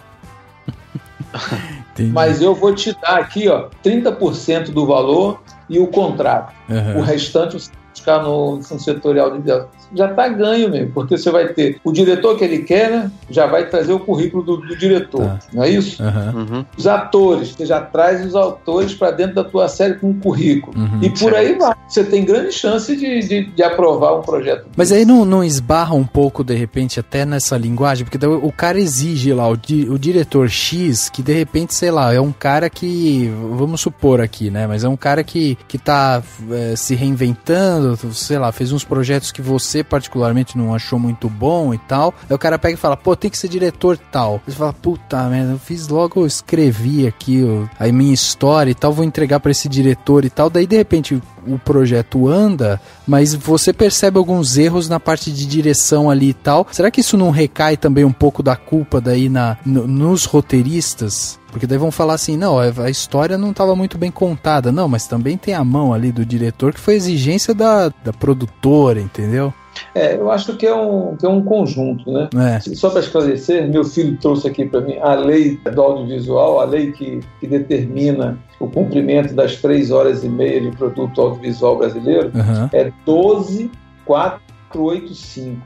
Mas eu vou te dar aqui, 30% do valor e o contrato. O restante você buscar no fundo setorial de Deus. Já está ganho mesmo, porque você vai ter o diretor que ele quer, né? Já vai trazer o currículo do diretor, não é isso? Os atores, você já traz os autores para dentro da tua série com um currículo. E por aí vai. Você tem grande chance de aprovar um projeto. Mas aí não esbarra um pouco, de repente, até nessa linguagem? Porque o cara exige lá, o diretor X, que de repente, sei lá, é um cara que, vamos supor aqui, né? Mas é um cara que tá se reinventando, sei lá, fez uns projetos que você particularmente não achou muito bom e tal, aí o cara pega e fala, tem que ser diretor tal. Você fala, puta merda, eu escrevi aqui a minha história e tal, vou entregar pra esse diretor e tal, daí de repente o projeto anda, mas você percebe alguns erros na parte de direção ali e tal. Será que isso não recai também um pouco da culpa daí nos roteiristas? Porque daí vão falar assim, não, a história não estava muito bem contada. Não, mas também tem a mão ali do diretor, que foi exigência da produtora, entendeu? Eu acho que é um conjunto, né? Só para esclarecer, meu filho trouxe aqui para mim a lei do audiovisual, a lei que determina o cumprimento das 3 horas e meia de produto audiovisual brasileiro, é 12.485.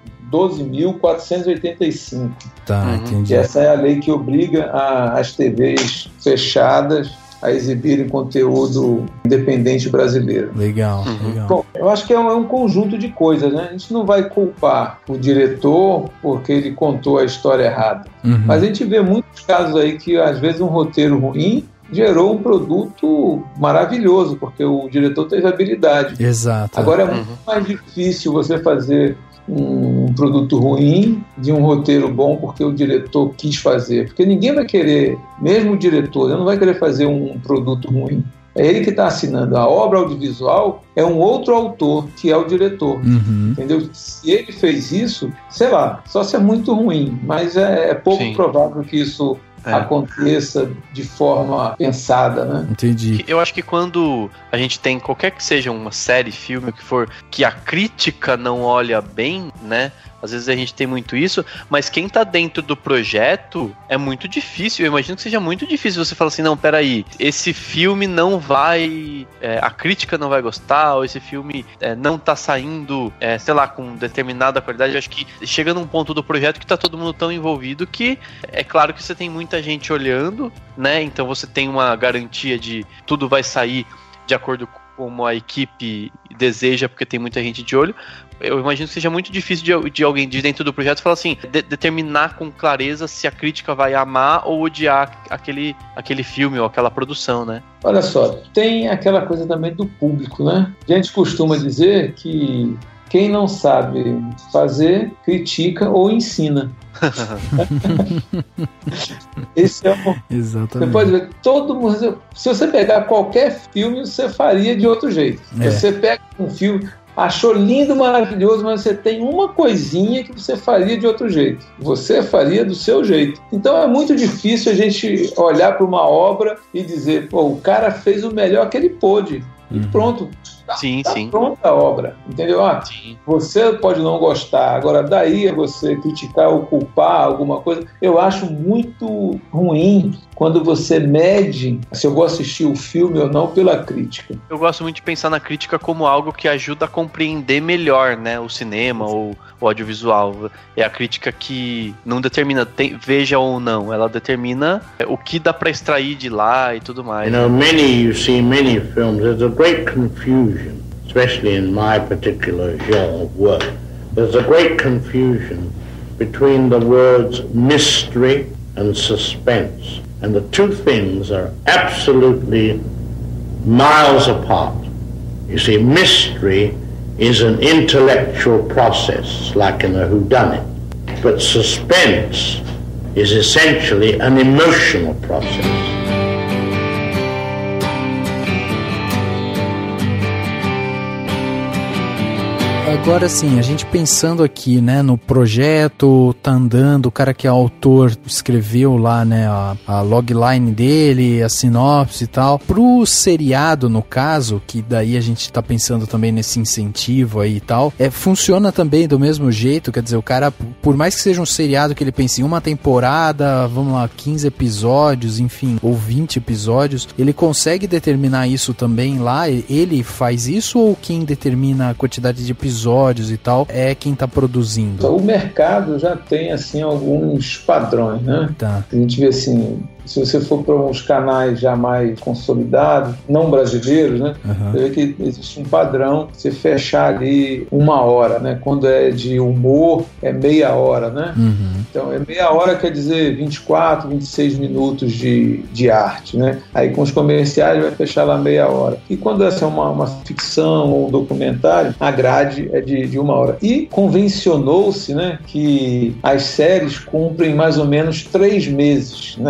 12.485. Tá, entendi. E essa é a lei que obriga as TVs fechadas a exibirem conteúdo independente brasileiro. Legal. Bom, eu acho que é um conjunto de coisas, né? A gente não vai culpar o diretor porque ele contou a história errada. Mas a gente vê muitos casos aí que, às vezes, um roteiro ruim gerou um produto maravilhoso, porque o diretor teve habilidade. Exato. Agora, é muito mais difícil você fazer um produto ruim de um roteiro bom porque o diretor quis fazer. Porque ninguém vai querer, mesmo o diretor, não vai querer fazer um produto ruim. É ele que está assinando. A obra audiovisual é um outro autor, que é o diretor. Entendeu? Se ele fez isso, sei lá, só se é muito ruim, mas é pouco provável que isso aconteça de forma pensada, né? Entendi. Eu acho que quando a gente tem qualquer que seja uma série, filme, o que for, que a crítica não olha bem, né? Às vezes a gente tem muito isso, mas quem tá dentro do projeto é muito difícil. Eu imagino que seja muito difícil você falar assim, não, peraí, esse filme não vai... a crítica não vai gostar, ou esse filme não tá saindo, sei lá, com determinada qualidade. Eu acho que chega num ponto do projeto que tá todo mundo tão envolvido que é claro que você tem muita gente olhando, né? Então você tem uma garantia de tudo vai sair de acordo com como a equipe deseja, porque tem muita gente de olho. Eu imagino que seja muito difícil de alguém de dentro do projeto falar assim, determinar com clareza se a crítica vai amar ou odiar aquele filme ou aquela produção, né? Olha só, tem aquela coisa também do público, né? A gente costuma dizer que quem não sabe fazer, critica ou ensina. Esse é o... Exatamente. Você pode ver, todo mundo. Se você pegar qualquer filme, você faria de outro jeito. Você pega um filme, achou lindo, maravilhoso, mas você tem uma coisinha que você faria de outro jeito. Você faria do seu jeito. Então é muito difícil a gente olhar para uma obra e dizer, pô, o cara fez o melhor que ele pôde. E pronto. Sim. Pronta a obra, entendeu? Você pode não gostar, agora daí a você criticar ou culpar alguma coisa, eu acho muito ruim quando você mede se eu vou assistir o filme ou não pela crítica. Eu gosto muito de pensar na crítica como algo que ajuda a compreender melhor, né, o cinema ou o audiovisual. É a crítica que não determina veja ou não, ela determina o que dá para extrair de lá e tudo mais. You see many films, there's a great confusion, especially in my particular genre of work. There's a great confusion between the words mystery and suspense. And the two things are absolutely miles apart. You see, mystery is an intellectual process, like in a whodunit. But suspense is essentially an emotional process. Agora sim, a gente pensando aqui, né, no projeto, tá andando, o cara que é autor escreveu lá, né, a logline dele, a sinopse e tal. Pro seriado, no caso, que daí a gente tá pensando também nesse incentivo aí e tal, funciona também do mesmo jeito, quer dizer, o cara, por mais que seja um seriado que ele pense em uma temporada, vamos lá, 15 episódios, enfim, ou 20 episódios, ele consegue determinar isso também lá? Ele faz isso ou quem determina a quantidade de episódios e tal, é quem está produzindo? O mercado já tem, assim, alguns padrões, né? Tá. A gente vê, assim, se você for para uns canais já mais consolidados, não brasileiros, né? Você vê que existe um padrão, você fechar ali 1 hora, né? Quando é de humor, é meia hora, né? Então, meia hora quer dizer 24, 26 minutos de arte, né? Aí com os comerciais vai fechar lá meia hora. E quando essa é uma ficção ou um documentário, a grade é de 1 hora. E convencionou-se, né, que as séries cumprem mais ou menos 3 meses, né, de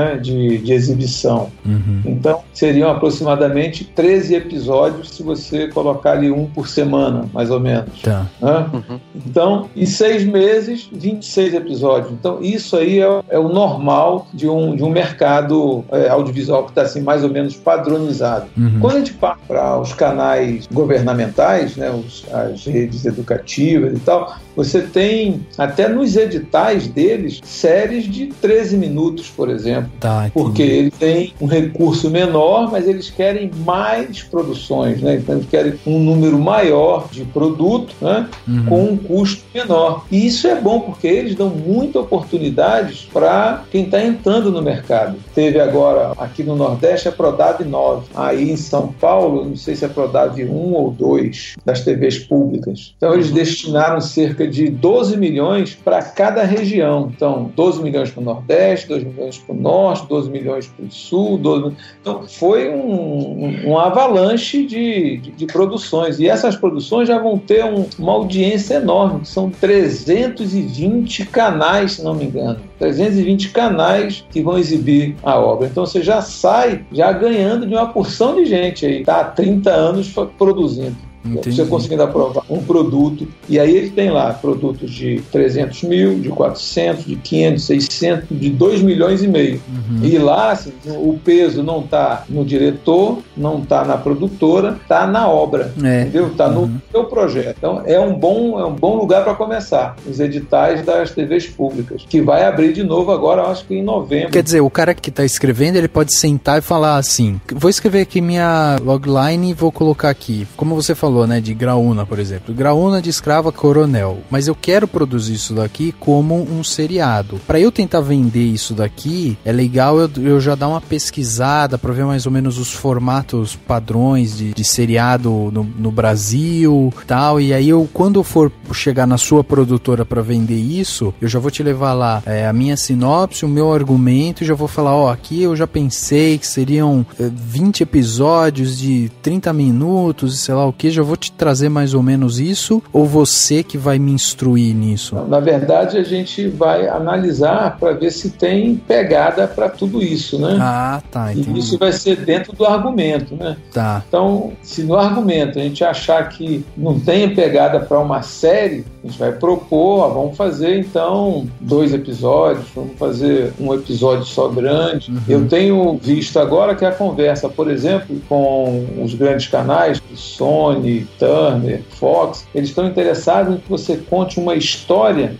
de exibição. Então, seriam aproximadamente 13 episódios se você colocar ali um por semana, mais ou menos. Tá. Então, em 6 meses, 26 episódios. Então, isso aí é o normal de um mercado audiovisual que está assim, mais ou menos padronizado. Quando a gente parte para os canais governamentais, né, as redes educativas e tal, você tem, até nos editais deles, séries de 13 minutos, por exemplo. Tá, porque eles têm um recurso menor, mas eles querem mais produções, né? Então, eles querem um número maior de produto, né? Com um custo menor. E isso é bom, porque eles dão muitas oportunidades para quem está entrando no mercado. Teve agora, aqui no Nordeste, a Prodab 9. Aí em São Paulo, não sei se é Prodab 1 ou 2 das TVs públicas. Então, eles destinaram cerca de 12 milhões para cada região. Então, 12 milhões para o Nordeste, 12 milhões para o Norte, 12 milhões para o Sul. Então, foi um avalanche de produções. E essas produções já vão ter uma audiência enorme. São 320 canais, se não me engano. 320 canais que vão exibir a obra. Então, você já sai ganhando de uma porção de gente aí. Está há 30 anos produzindo. Entendi. Você conseguindo aprovar um produto, e aí ele tem lá produtos de 300 mil, de 400, de 500, 600, de 2 milhões e meio. E lá, assim, o peso não está no diretor, não está na produtora, está na obra, entendeu? Está no seu projeto. Então, é um bom lugar para começar, os editais das TVs públicas, que vai abrir de novo agora, acho que em novembro. Quer dizer, o cara que está escrevendo, ele pode sentar e falar assim, vou escrever aqui minha logline e vou colocar aqui, como você falou, né, de Graúna, por exemplo. Graúna de Escrava Coronel. Mas eu quero produzir isso daqui como um seriado. Para eu tentar vender isso daqui, é legal eu já dar uma pesquisada para ver mais ou menos os formatos padrões de seriado no Brasil, tal. E aí quando eu for chegar na sua produtora para vender isso, eu já vou te levar lá a minha sinopse, o meu argumento, e já vou falar, aqui eu já pensei que seriam 20 episódios de 30 minutos e sei lá o que, já vou te trazer mais ou menos isso, ou você que vai me instruir nisso? Na verdade, a gente vai analisar para ver se tem pegada para tudo isso, né? Ah, tá, entendi. E isso vai ser dentro do argumento, né? Tá. Então, se no argumento a gente achar que não tem pegada para uma série, a gente vai propor, vamos fazer então 2 episódios, vamos fazer um episódio só grande. Eu tenho visto agora que a conversa, por exemplo, com os grandes canais, Sony, Turner, Fox, eles estão interessados em que você conte uma história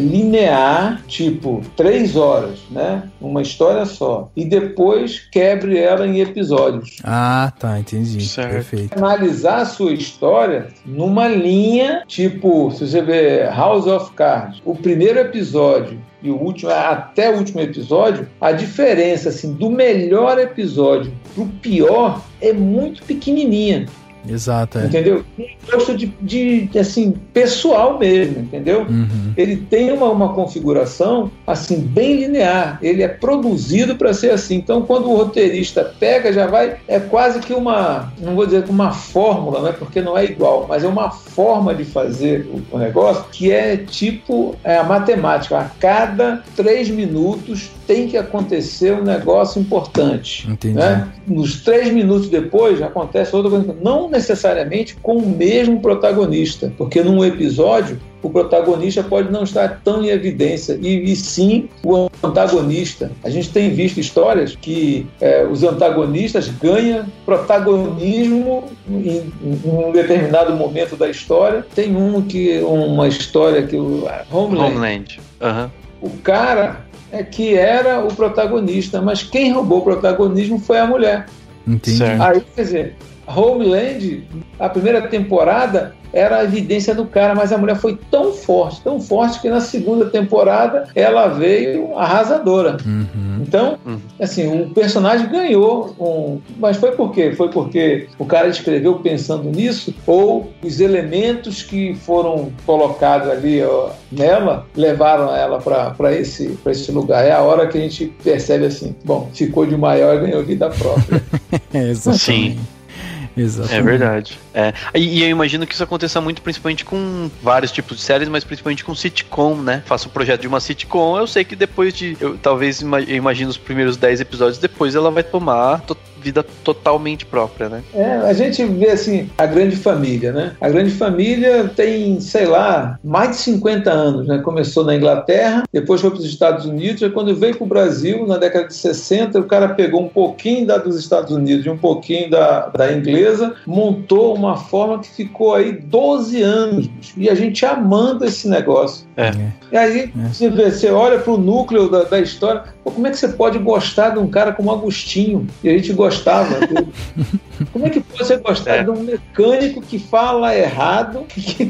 linear, tipo 3 horas, né? Uma história só. E depois quebre ela em episódios. Ah, tá, entendi. Certo. Perfeito. Analisar a sua história numa linha, tipo, se você ver House of Cards, o primeiro episódio e o último, até o último episódio, a diferença assim, do melhor episódio pro pior é muito pequenininha. Exato, entendeu? Um gosto de assim, pessoal mesmo, entendeu? Ele tem uma configuração assim, bem linear. Ele é produzido para ser assim. Então, quando o roteirista pega, já vai... É quase que não vou dizer que uma fórmula, né? Porque não é igual, mas é uma forma de fazer o negócio que é tipo a matemática. A cada 3 minutos tem que acontecer um negócio importante. Entendi. Né? Nos 3 minutos depois, já acontece outra coisa. Não necessariamente com o mesmo protagonista, porque num episódio o protagonista pode não estar tão em evidência, e sim o antagonista. A gente tem visto histórias que os antagonistas ganham protagonismo em um determinado momento da história. Tem uma história que o Homeland. O cara que era o protagonista, mas quem roubou o protagonismo foi a mulher. Entendi. Aí, quer dizer, Homeland, a primeira temporada era a evidência do cara, mas a mulher foi tão forte que na segunda temporada ela veio arrasadora. Então, assim, o personagem ganhou, mas foi por quê? Foi porque o cara escreveu pensando nisso, ou os elementos que foram colocados ali nela levaram ela para esse lugar. É a hora que a gente percebe assim, bom, ficou de maior e ganhou vida própria. Exatamente. Sim. Exatamente. É verdade. E eu imagino que isso aconteça muito, principalmente com vários tipos de séries, mas principalmente com sitcom, né? Faço o projeto de uma sitcom, eu sei que depois de... Eu imagino os primeiros 10 episódios, depois ela vai tomar vida totalmente própria, né? A gente vê, assim, a Grande Família, né? A Grande Família tem, sei lá, mais de 50 anos, né? Começou na Inglaterra, depois foi para os Estados Unidos, e quando veio para o Brasil, na década de 60, o cara pegou um pouquinho dos Estados Unidos e um pouquinho da inglesa, montou uma forma que ficou aí 12 anos, e a gente amando esse negócio. E aí, você olha para o núcleo da história, como é que você pode gostar de um cara como Agostinho? E a gente gostava dele. Como é que você gostar de um mecânico que fala errado,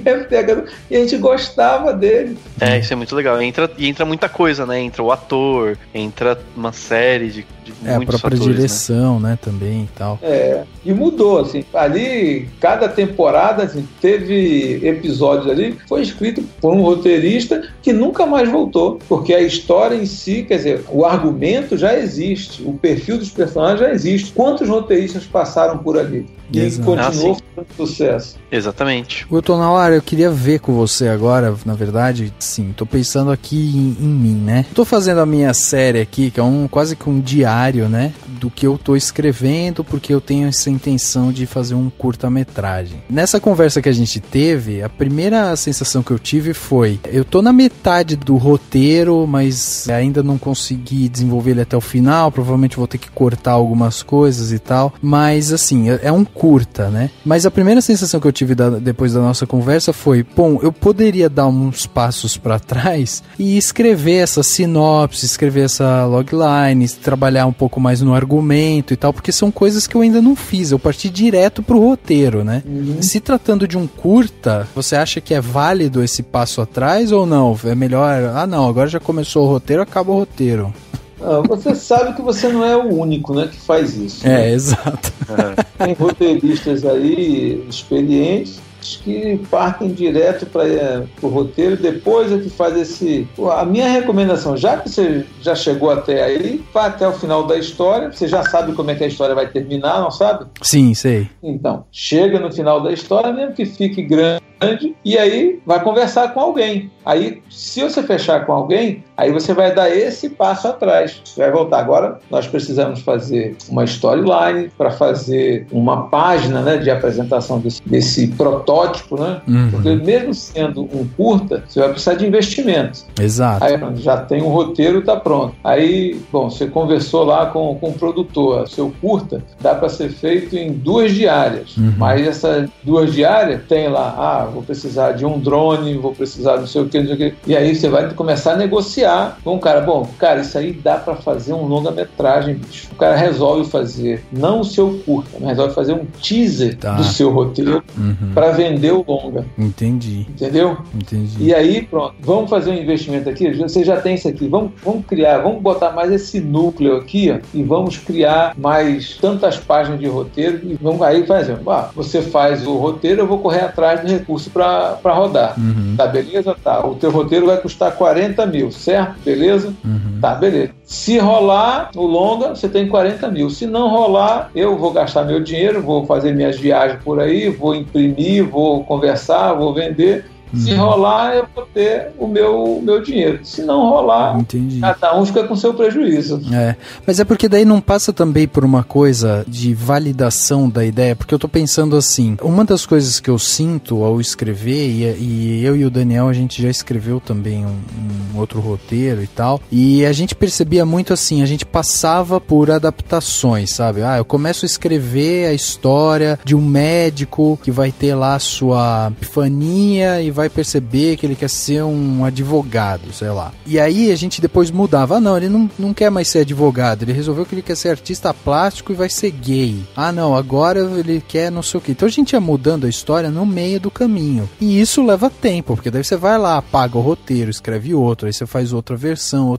e a gente gostava dele? Isso é muito legal. Entra muita coisa, né? Entra o ator, entra uma série de muitos a própria fatores, direção, né? Também e tal. E mudou, assim. Ali, cada temporada, assim, teve episódios ali que foi escrito por um roteirista que nunca mais voltou, porque a história em si, quer dizer, o argumento já existe, o perfil dos personagens já existe. Quantos roteiristas passaram por ali? E continuou fazendo sucesso. Exatamente. Wilton Nauara, eu queria ver com você agora, na verdade, sim, tô pensando aqui em mim, né? Tô fazendo a minha série aqui, que é quase que um diário, né? Do que eu tô escrevendo, porque eu tenho essa intenção de fazer um curta-metragem. Nessa conversa que a gente teve, a primeira sensação que eu tive foi, eu tô na metade do roteiro, mas ainda não consegui desenvolver ele até o final, provavelmente vou ter que cortar algumas coisas e tal, mas assim, é um curta, né? Mas a primeira sensação que eu tive depois da nossa conversa foi, bom, eu poderia dar uns passos para trás e escrever essa sinopse, escrever essa logline, trabalhar um pouco mais no argumento e tal, porque são coisas que eu ainda não fiz, eu parti direto pro roteiro, né? Se tratando de um curta, você acha que é válido esse passo atrás ou não? É melhor, não, agora já começou o roteiro, acaba o roteiro. Você sabe que você não é o único, né, que faz isso. Né? Exato. Tem roteiristas aí experientes que partem direto para o roteiro, depois é que faz esse... A minha recomendação, já que você já chegou até aí, vá até o final da história, você já sabe como é que a história vai terminar, não sabe? Sim, sei. Então, chega no final da história, mesmo que fique grande, e aí vai conversar com alguém. Aí, se você fechar com alguém, aí você vai dar esse passo atrás. Você vai voltar. Agora, nós precisamos fazer uma storyline para fazer uma página, né, de apresentação desse protótipo, né? Porque mesmo sendo um curta, você vai precisar de investimento. Exato. Aí já tem um roteiro, tá pronto. Aí, bom, você conversou lá com o produtor. Seu curta dá para ser feito em 2 diárias. Mas essas 2 diárias tem lá, vou precisar de um drone, vou precisar não sei o que, não sei o que. E aí você vai começar a negociar com o cara. Bom, cara, isso aí dá pra fazer um longa-metragem, bicho. O cara resolve fazer, não o seu curta, mas resolve fazer um teaser do seu roteiro pra vender o longa. Entendi. Entendeu? Entendi. E aí, pronto, vamos fazer um investimento aqui, você já tem isso aqui, vamos criar, vamos botar mais esse núcleo aqui, ó, e vamos criar mais tantas páginas de roteiro, e vamos aí fazer, você faz o roteiro, eu vou correr atrás do recurso pra rodar. Tá, beleza? Tá. O teu roteiro vai custar 40 mil, certo? Beleza? Tá, beleza. Se rolar o longa, você tem 40 mil. Se não rolar, eu vou gastar meu dinheiro, vou fazer minhas viagens por aí, vou imprimir, vou conversar, vou vender. Se rolar, eu vou ter o meu dinheiro. Se não rolar, cada um fica com seu prejuízo. Mas é porque daí não passa também por uma coisa de validação da ideia, porque eu tô pensando assim, uma das coisas que eu sinto ao escrever, e eu e o Daniel, a gente já escreveu também um outro roteiro e tal, e a gente percebia muito assim, a gente passava por adaptações, sabe? Eu começo a escrever a história de um médico que vai ter lá a sua epifania e vai perceber que ele quer ser um advogado, sei lá. E aí a gente depois mudava. Não, ele não quer mais ser advogado. Ele resolveu que ele quer ser artista plástico e vai ser gay. Não, agora ele quer não sei o que. Então a gente ia mudando a história no meio do caminho. E isso leva tempo, porque daí você vai lá, apaga o roteiro, escreve outro, aí você faz outra versão,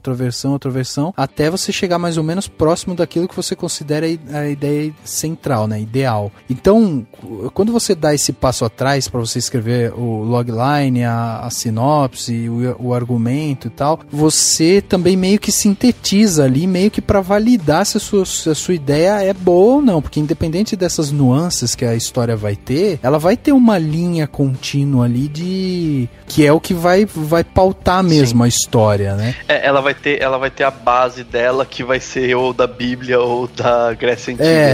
até você chegar mais ou menos próximo daquilo que você considera a ideia central, né? Ideal. Então, quando você dá esse passo atrás para você escrever o logline, logline, a sinopse, o argumento e tal, você também meio que sintetiza ali, meio que para validar se a sua ideia é boa ou não, porque independente dessas nuances que a história vai ter, ela vai ter uma linha contínua ali que é o que vai pautar mesmo a história, né? Ela vai ter a base dela, que vai ser ou da Bíblia ou da Grécia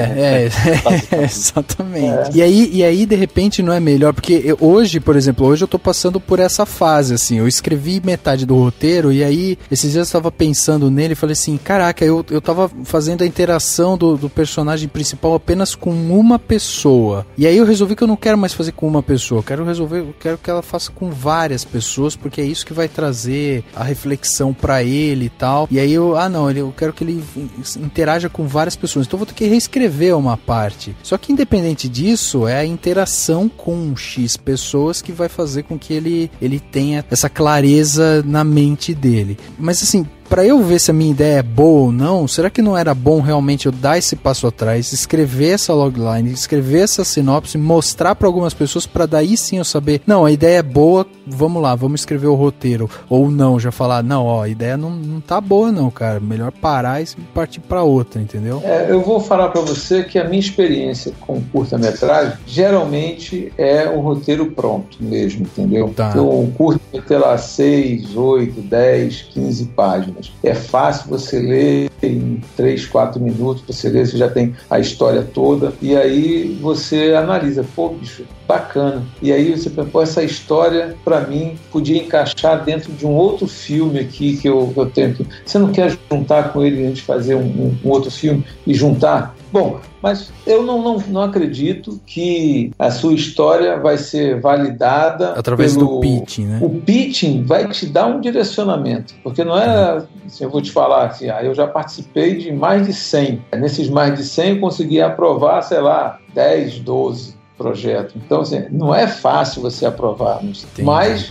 Antiga. Exatamente. E aí, de repente, não é melhor, porque hoje, por exemplo, eu tô passando por essa fase, assim, eu escrevi metade do roteiro, e aí, esses dias eu tava pensando nele e falei assim, caraca, eu tava fazendo a interação do personagem principal apenas com uma pessoa, e aí eu resolvi que eu não quero mais fazer com uma pessoa, eu quero que ela faça com várias pessoas, porque é isso que vai trazer a reflexão pra ele e tal, e aí eu quero que ele interaja com várias pessoas, então eu vou ter que reescrever uma parte, só que independente disso, é a interação com X pessoas que vai fazer com que ele tenha essa clareza na mente dele. Mas assim, para eu ver se a minha ideia é boa ou não, será que não era bom realmente eu dar esse passo atrás, escrever essa logline, escrever essa sinopse, mostrar para algumas pessoas, para daí sim eu saber, não, a ideia é boa, vamos lá, vamos escrever o roteiro, ou não, já falar, não, a ideia não tá boa não, cara, melhor parar e partir para outra, entendeu? Eu vou falar para você que a minha experiência com curta-metragem geralmente é o roteiro pronto mesmo, entendeu? Tá. Então, um curta vai ter lá 6, 8, 10, 15 páginas. É fácil você ler em 3, 4 minutos, você já tem a história toda, e aí você analisa, pô, bicho, bacana. E aí você pensa, pô, essa história, pra mim, podia encaixar dentro de um outro filme aqui que eu tenho aqui. Você não quer juntar com ele antes de fazer um outro filme e juntar? Bom, mas eu não acredito que a sua história vai ser validada através do pitching, né? O pitching vai te dar um direcionamento, porque não é assim, eu vou te falar assim, eu já participei de mais de 100. Nesses mais de 100 eu consegui aprovar, sei lá, 10, 12 projetos. Então, assim, não é fácil você aprovar, mas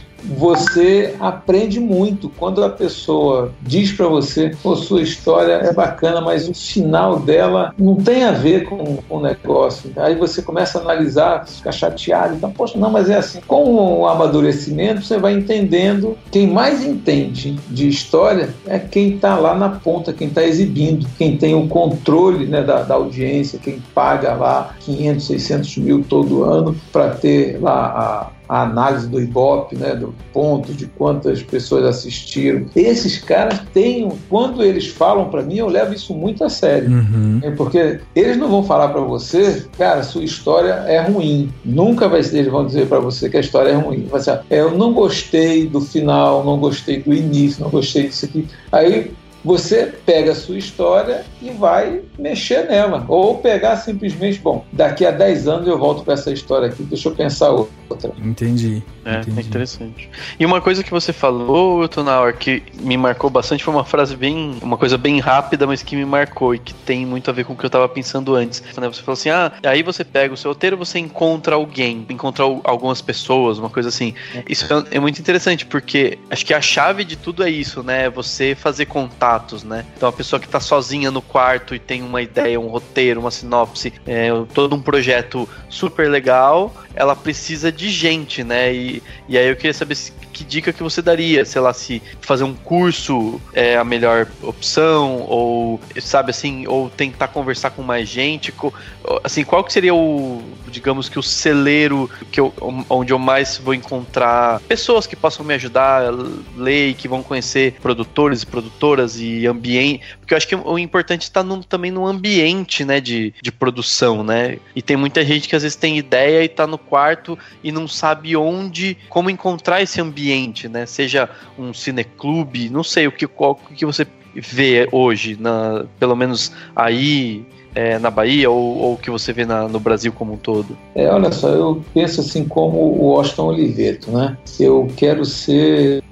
você aprende muito quando a pessoa diz para você, pô, sua história é bacana, mas o final dela não tem a ver com o negócio. Aí você começa a analisar, fica chateado, então, poxa, não, mas é assim. Com o amadurecimento, você vai entendendo. Quem mais entende de história é quem está lá na ponta, quem está exibindo, quem tem o controle, né, da audiência, quem paga lá 500, 600 mil todo ano para ter lá a análise do Ibope, né, do ponto de quantas pessoas assistiram. Esses caras têm, quando eles falam para mim, eu levo isso muito a sério. Porque eles não vão falar para você, cara, sua história é ruim. Nunca vai ser, eles vão dizer para você que a história é ruim. Vai ser, eu não gostei do final, não gostei do início, não gostei disso aqui. Aí você pega a sua história e vai mexer nela. Ou pegar simplesmente, bom, daqui a 10 anos eu volto para essa história aqui, deixa eu pensar outra. Entendi. É interessante. E uma coisa que você falou, Tonauer, que me marcou bastante, foi uma coisa bem rápida, mas que me marcou e que tem muito a ver com o que eu tava pensando antes. Você falou assim, aí você pega o seu roteiro, você encontra alguém, encontra algumas pessoas, uma coisa assim. Isso é muito interessante, porque acho que a chave de tudo é isso, né? Você fazer contatos, né? Então a pessoa que tá sozinha no quarto e tem uma ideia, um roteiro, uma sinopse, todo um projeto super legal, ela precisa de gente, né? E aí eu queria saber que dica que você daria, sei lá, se fazer um curso é a melhor opção, ou, sabe assim, ou tentar conversar com mais gente, assim, qual que seria digamos que o celeiro onde eu mais vou encontrar pessoas que possam me ajudar a ler e que vão conhecer produtores e produtoras e ambiente, porque eu acho que o importante está também no ambiente, né, de produção, né, e tem muita gente que às vezes tem ideia e tá no quarto e não sabe como encontrar esse ambiente, né, seja um cineclube, não sei, o que você vê hoje, pelo menos aí na Bahia, ou o que você vê no Brasil como um todo? Olha só, eu penso assim como o Washington Oliveto, né? Eu quero ser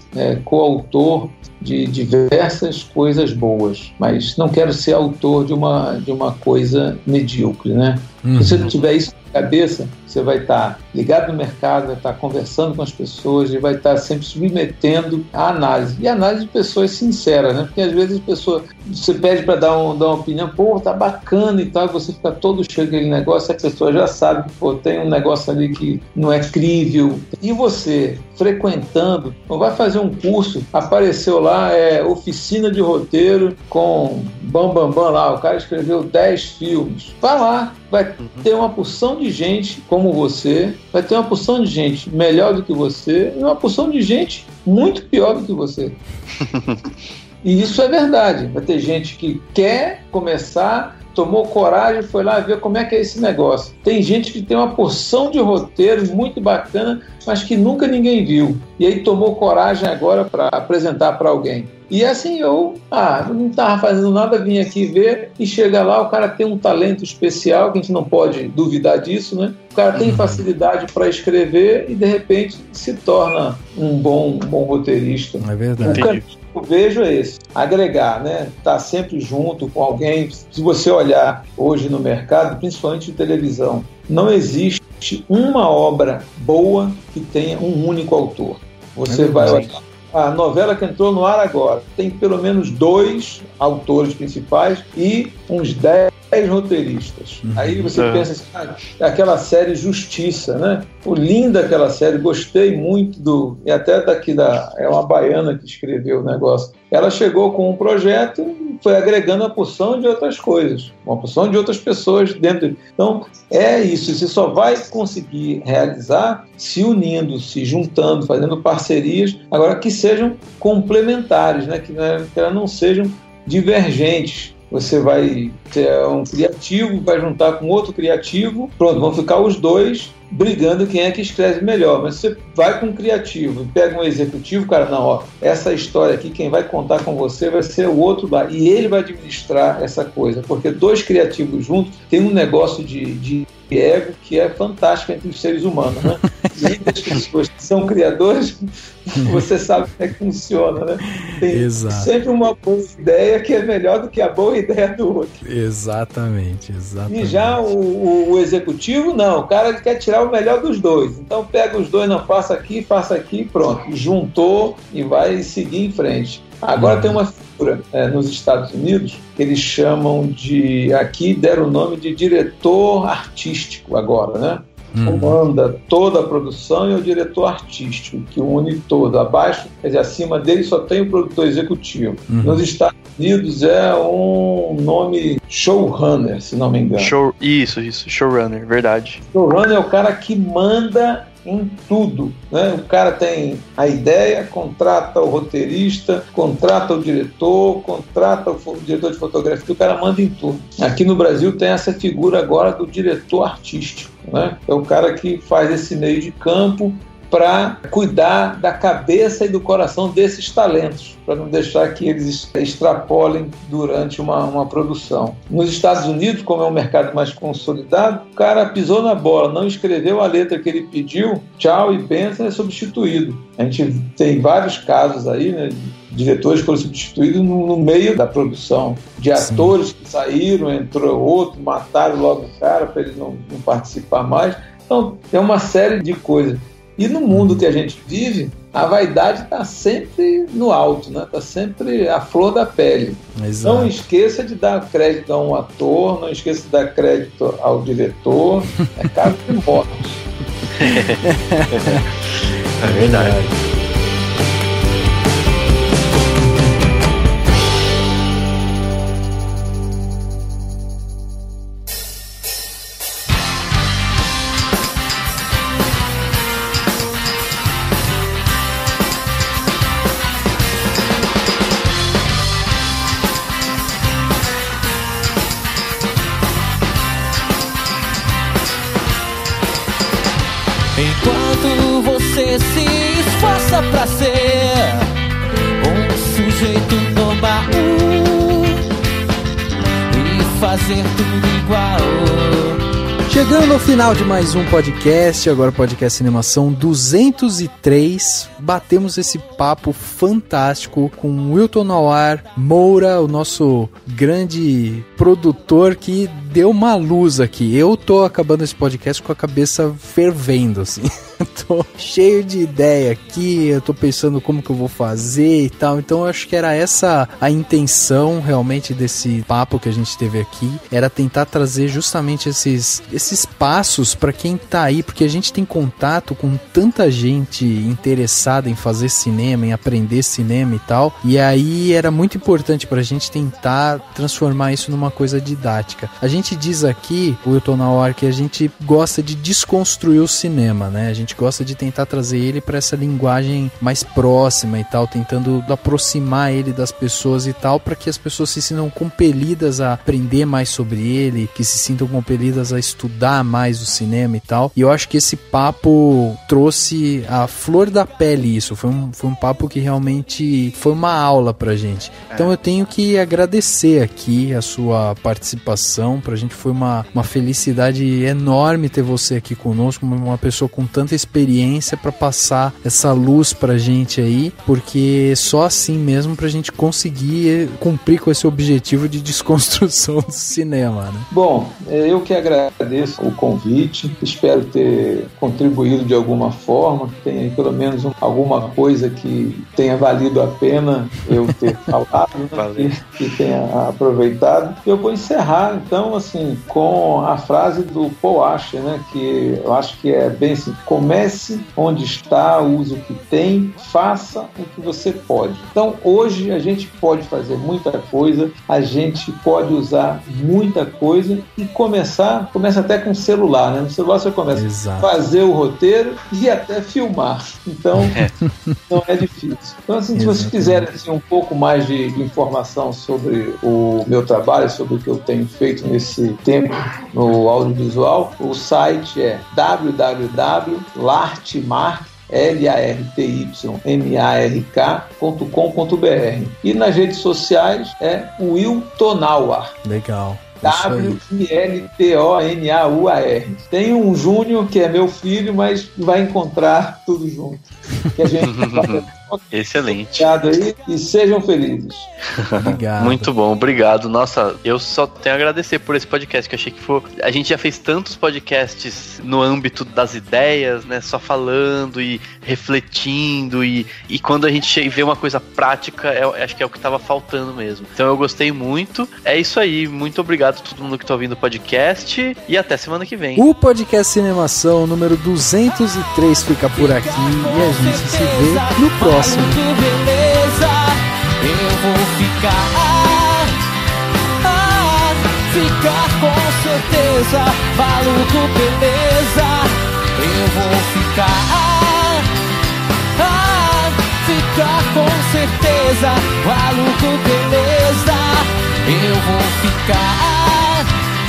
coautor de diversas coisas boas, mas não quero ser autor de uma coisa medíocre, né? Se você tiver isso na cabeça, você vai estar ligado no mercado, vai estar conversando com as pessoas e vai estar sempre submetendo a análise. E análise de pessoas sinceras, né? Porque às vezes a pessoa, você pede para dar uma opinião, pô, tá bacana e tal, e você fica todo cheio daquele negócio, a pessoa já sabe que, pô, tem um negócio ali que não é crível. E você, frequentando, não vai fazer um curso, apareceu lá, oficina de roteiro com bam lá, o cara escreveu 10 filmes. Vai lá, vai ter uma porção de gente como você, vai ter uma porção de gente melhor do que você e uma porção de gente muito pior do que você. E isso é verdade. Vai ter gente que quer começar, tomou coragem, foi lá ver como é que é esse negócio. Tem gente que tem uma porção de roteiro muito bacana, mas que nunca ninguém viu. E aí tomou coragem agora para apresentar para alguém. E assim eu não estava fazendo nada, vim aqui ver, e chega lá, o cara tem um talento especial, que a gente não pode duvidar disso, né? O cara tem facilidade para escrever e de repente se torna um bom roteirista. É verdade. O caminho que eu vejo é esse, agregar, né? Estar sempre junto com alguém. Se você olhar hoje no mercado, principalmente de televisão, não existe uma obra boa que tenha um único autor. Você vai olhar a novela que entrou no ar agora, tem pelo menos 2 autores principais e uns 10 roteiristas. Aí você pensa assim, aquela série Justiça, né? Linda aquela série, gostei muito e até daqui é uma baiana que escreveu o negócio. Ela chegou com um projeto e foi agregando uma porção de outras coisas, uma porção de outras pessoas dentro. Então, é isso, você só vai conseguir realizar se unindo, se juntando, fazendo parcerias, agora que sejam complementares, né? Que elas não sejam divergentes. Você vai ter um criativo, vai juntar com outro criativo, pronto, vão ficar os dois brigando quem é que escreve melhor. Mas você vai com um criativo, pega um executivo, cara, não, essa história aqui, quem vai contar com você vai ser o outro lá, e ele vai administrar essa coisa, porque 2 criativos juntos tem um negócio de ego que é fantástico entre os seres humanos, né? E entre as pessoas que são criadores, você sabe como é que funciona, né? Tem sempre uma boa ideia que é melhor do que a boa ideia do outro. Exatamente. E já o executivo, não, o cara quer tirar o melhor dos 2. Então pega os 2, não, faça aqui, pronto. Juntou e vai seguir em frente. Agora tem uma figura nos Estados Unidos que eles chamam aqui deram o nome de diretor artístico agora, né? Comanda toda a produção e o diretor artístico, que une todo. Abaixo, quer dizer, acima dele só tem o produtor executivo. Nos Estados Unidos é um nome showrunner, se não me engano. Isso, showrunner, verdade. Showrunner é o cara que manda em tudo, né? O cara tem a ideia, contrata o roteirista, contrata o diretor, contrata o diretor de fotografia, o cara manda em tudo. Aqui no Brasil tem essa figura agora do diretor artístico, né? É o cara que faz esse meio de campo para cuidar da cabeça e do coração desses talentos, para não deixar que eles extrapolem durante uma produção. Nos Estados Unidos, como é um mercado mais consolidado, o cara pisou na bola, não escreveu a letra que ele pediu, tchau e benção, é substituído. A gente tem vários casos aí, né, diretores que foram substituídos no meio da produção, de atores que saíram, entrou outro, mataram logo o cara para ele não participar mais. Então, é uma série de coisas. E no mundo que a gente vive, a vaidade está sempre no alto, né? Está sempre à flor da pele. Exato. Não esqueça de dar crédito a um ator, não esqueça de dar crédito ao diretor. É caso de morte. É verdade. Enquanto você se esforça pra ser um sujeito normal e fazer tudo igual. Chegando ao final de mais um podcast, agora podcast Cinemação 203, batemos esse papo fantástico com Wilton Nauar Moura, o nosso grande produtor que deu uma luz aqui. Eu tô acabando esse podcast com a cabeça fervendo, assim. Tô cheio de ideia aqui, eu tô pensando como que eu vou fazer e tal. Então eu acho que era essa a intenção realmente desse papo que a gente teve aqui, era tentar trazer justamente esses passos para quem tá aí, porque a gente tem contato com tanta gente interessada em fazer cinema, em aprender cinema e tal, e aí era muito importante pra gente tentar transformar isso numa coisa didática. A gente diz aqui, o Wilton Nauar, que a gente gosta de desconstruir o cinema, né? A gente gosta de tentar trazer ele para essa linguagem mais próxima e tal, tentando aproximar ele das pessoas e tal, para que as pessoas se sintam compelidas a aprender mais sobre ele, que se sintam compelidas a estudar mais o cinema e tal. E eu acho que esse papo trouxe a flor da pele isso. Foi um papo que realmente foi uma aula pra gente. Então eu tenho que agradecer aqui a sua participação. Pra gente foi uma felicidade enorme ter você aqui conosco, uma pessoa com tanta experiência para passar essa luz pra gente aí, porque só assim mesmo pra gente conseguir cumprir com esse objetivo de desconstrução do cinema, né? Bom, eu que agradeço o convite, espero ter contribuído de alguma forma, que tenha pelo menos alguma coisa que tenha valido a pena eu ter falado, né? que tenha aproveitado. Eu vou encerrar então assim com a frase do Paul Washer, né? Que eu acho que é bem assim: comece onde está, use o que tem, faça o que você pode. Então hoje a gente pode fazer muita coisa, a gente pode usar muita coisa e começa até com o celular, né? No celular você começa a fazer o roteiro e até filmar. Então não é difícil. Então assim, se vocês quiserem assim, um pouco mais de informação sobre o meu trabalho, sobre o que eu tenho feito nesse tempo no audiovisual, o site é lartymark.com.br e nas redes sociais é Wilton Nauar. Legal. WILTONAUAR. Tem um Júnior que é meu filho, mas vai encontrar tudo junto. Que a gente Excelente. Obrigado aí e sejam felizes. Obrigado. Muito bom, obrigado. Nossa, eu só tenho a agradecer por esse podcast, que eu achei que foi... A gente já fez tantos podcasts no âmbito das ideias, né? Só falando e refletindo e quando a gente vê uma coisa prática, acho que é o que estava faltando mesmo. Então eu gostei muito. É isso aí. Muito obrigado a todo mundo que está ouvindo o podcast e até semana que vem. O podcast Cinemação número 203 fica por aqui e a gente se vê no próximo. Beleza, eu vou ficar com certeza, maluco, beleza, eu vou ficar com certeza, maluco, beleza, eu vou ficar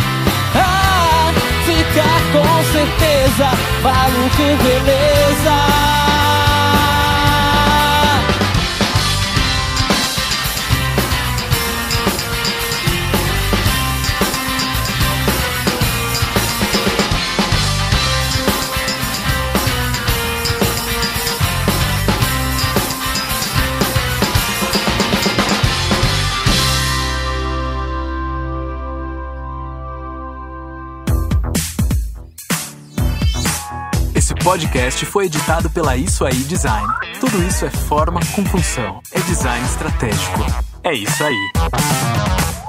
com certeza, maluco, beleza. Esse podcast foi editado pela Isso Aí Design. Tudo isso é forma com função. É design estratégico. É isso aí.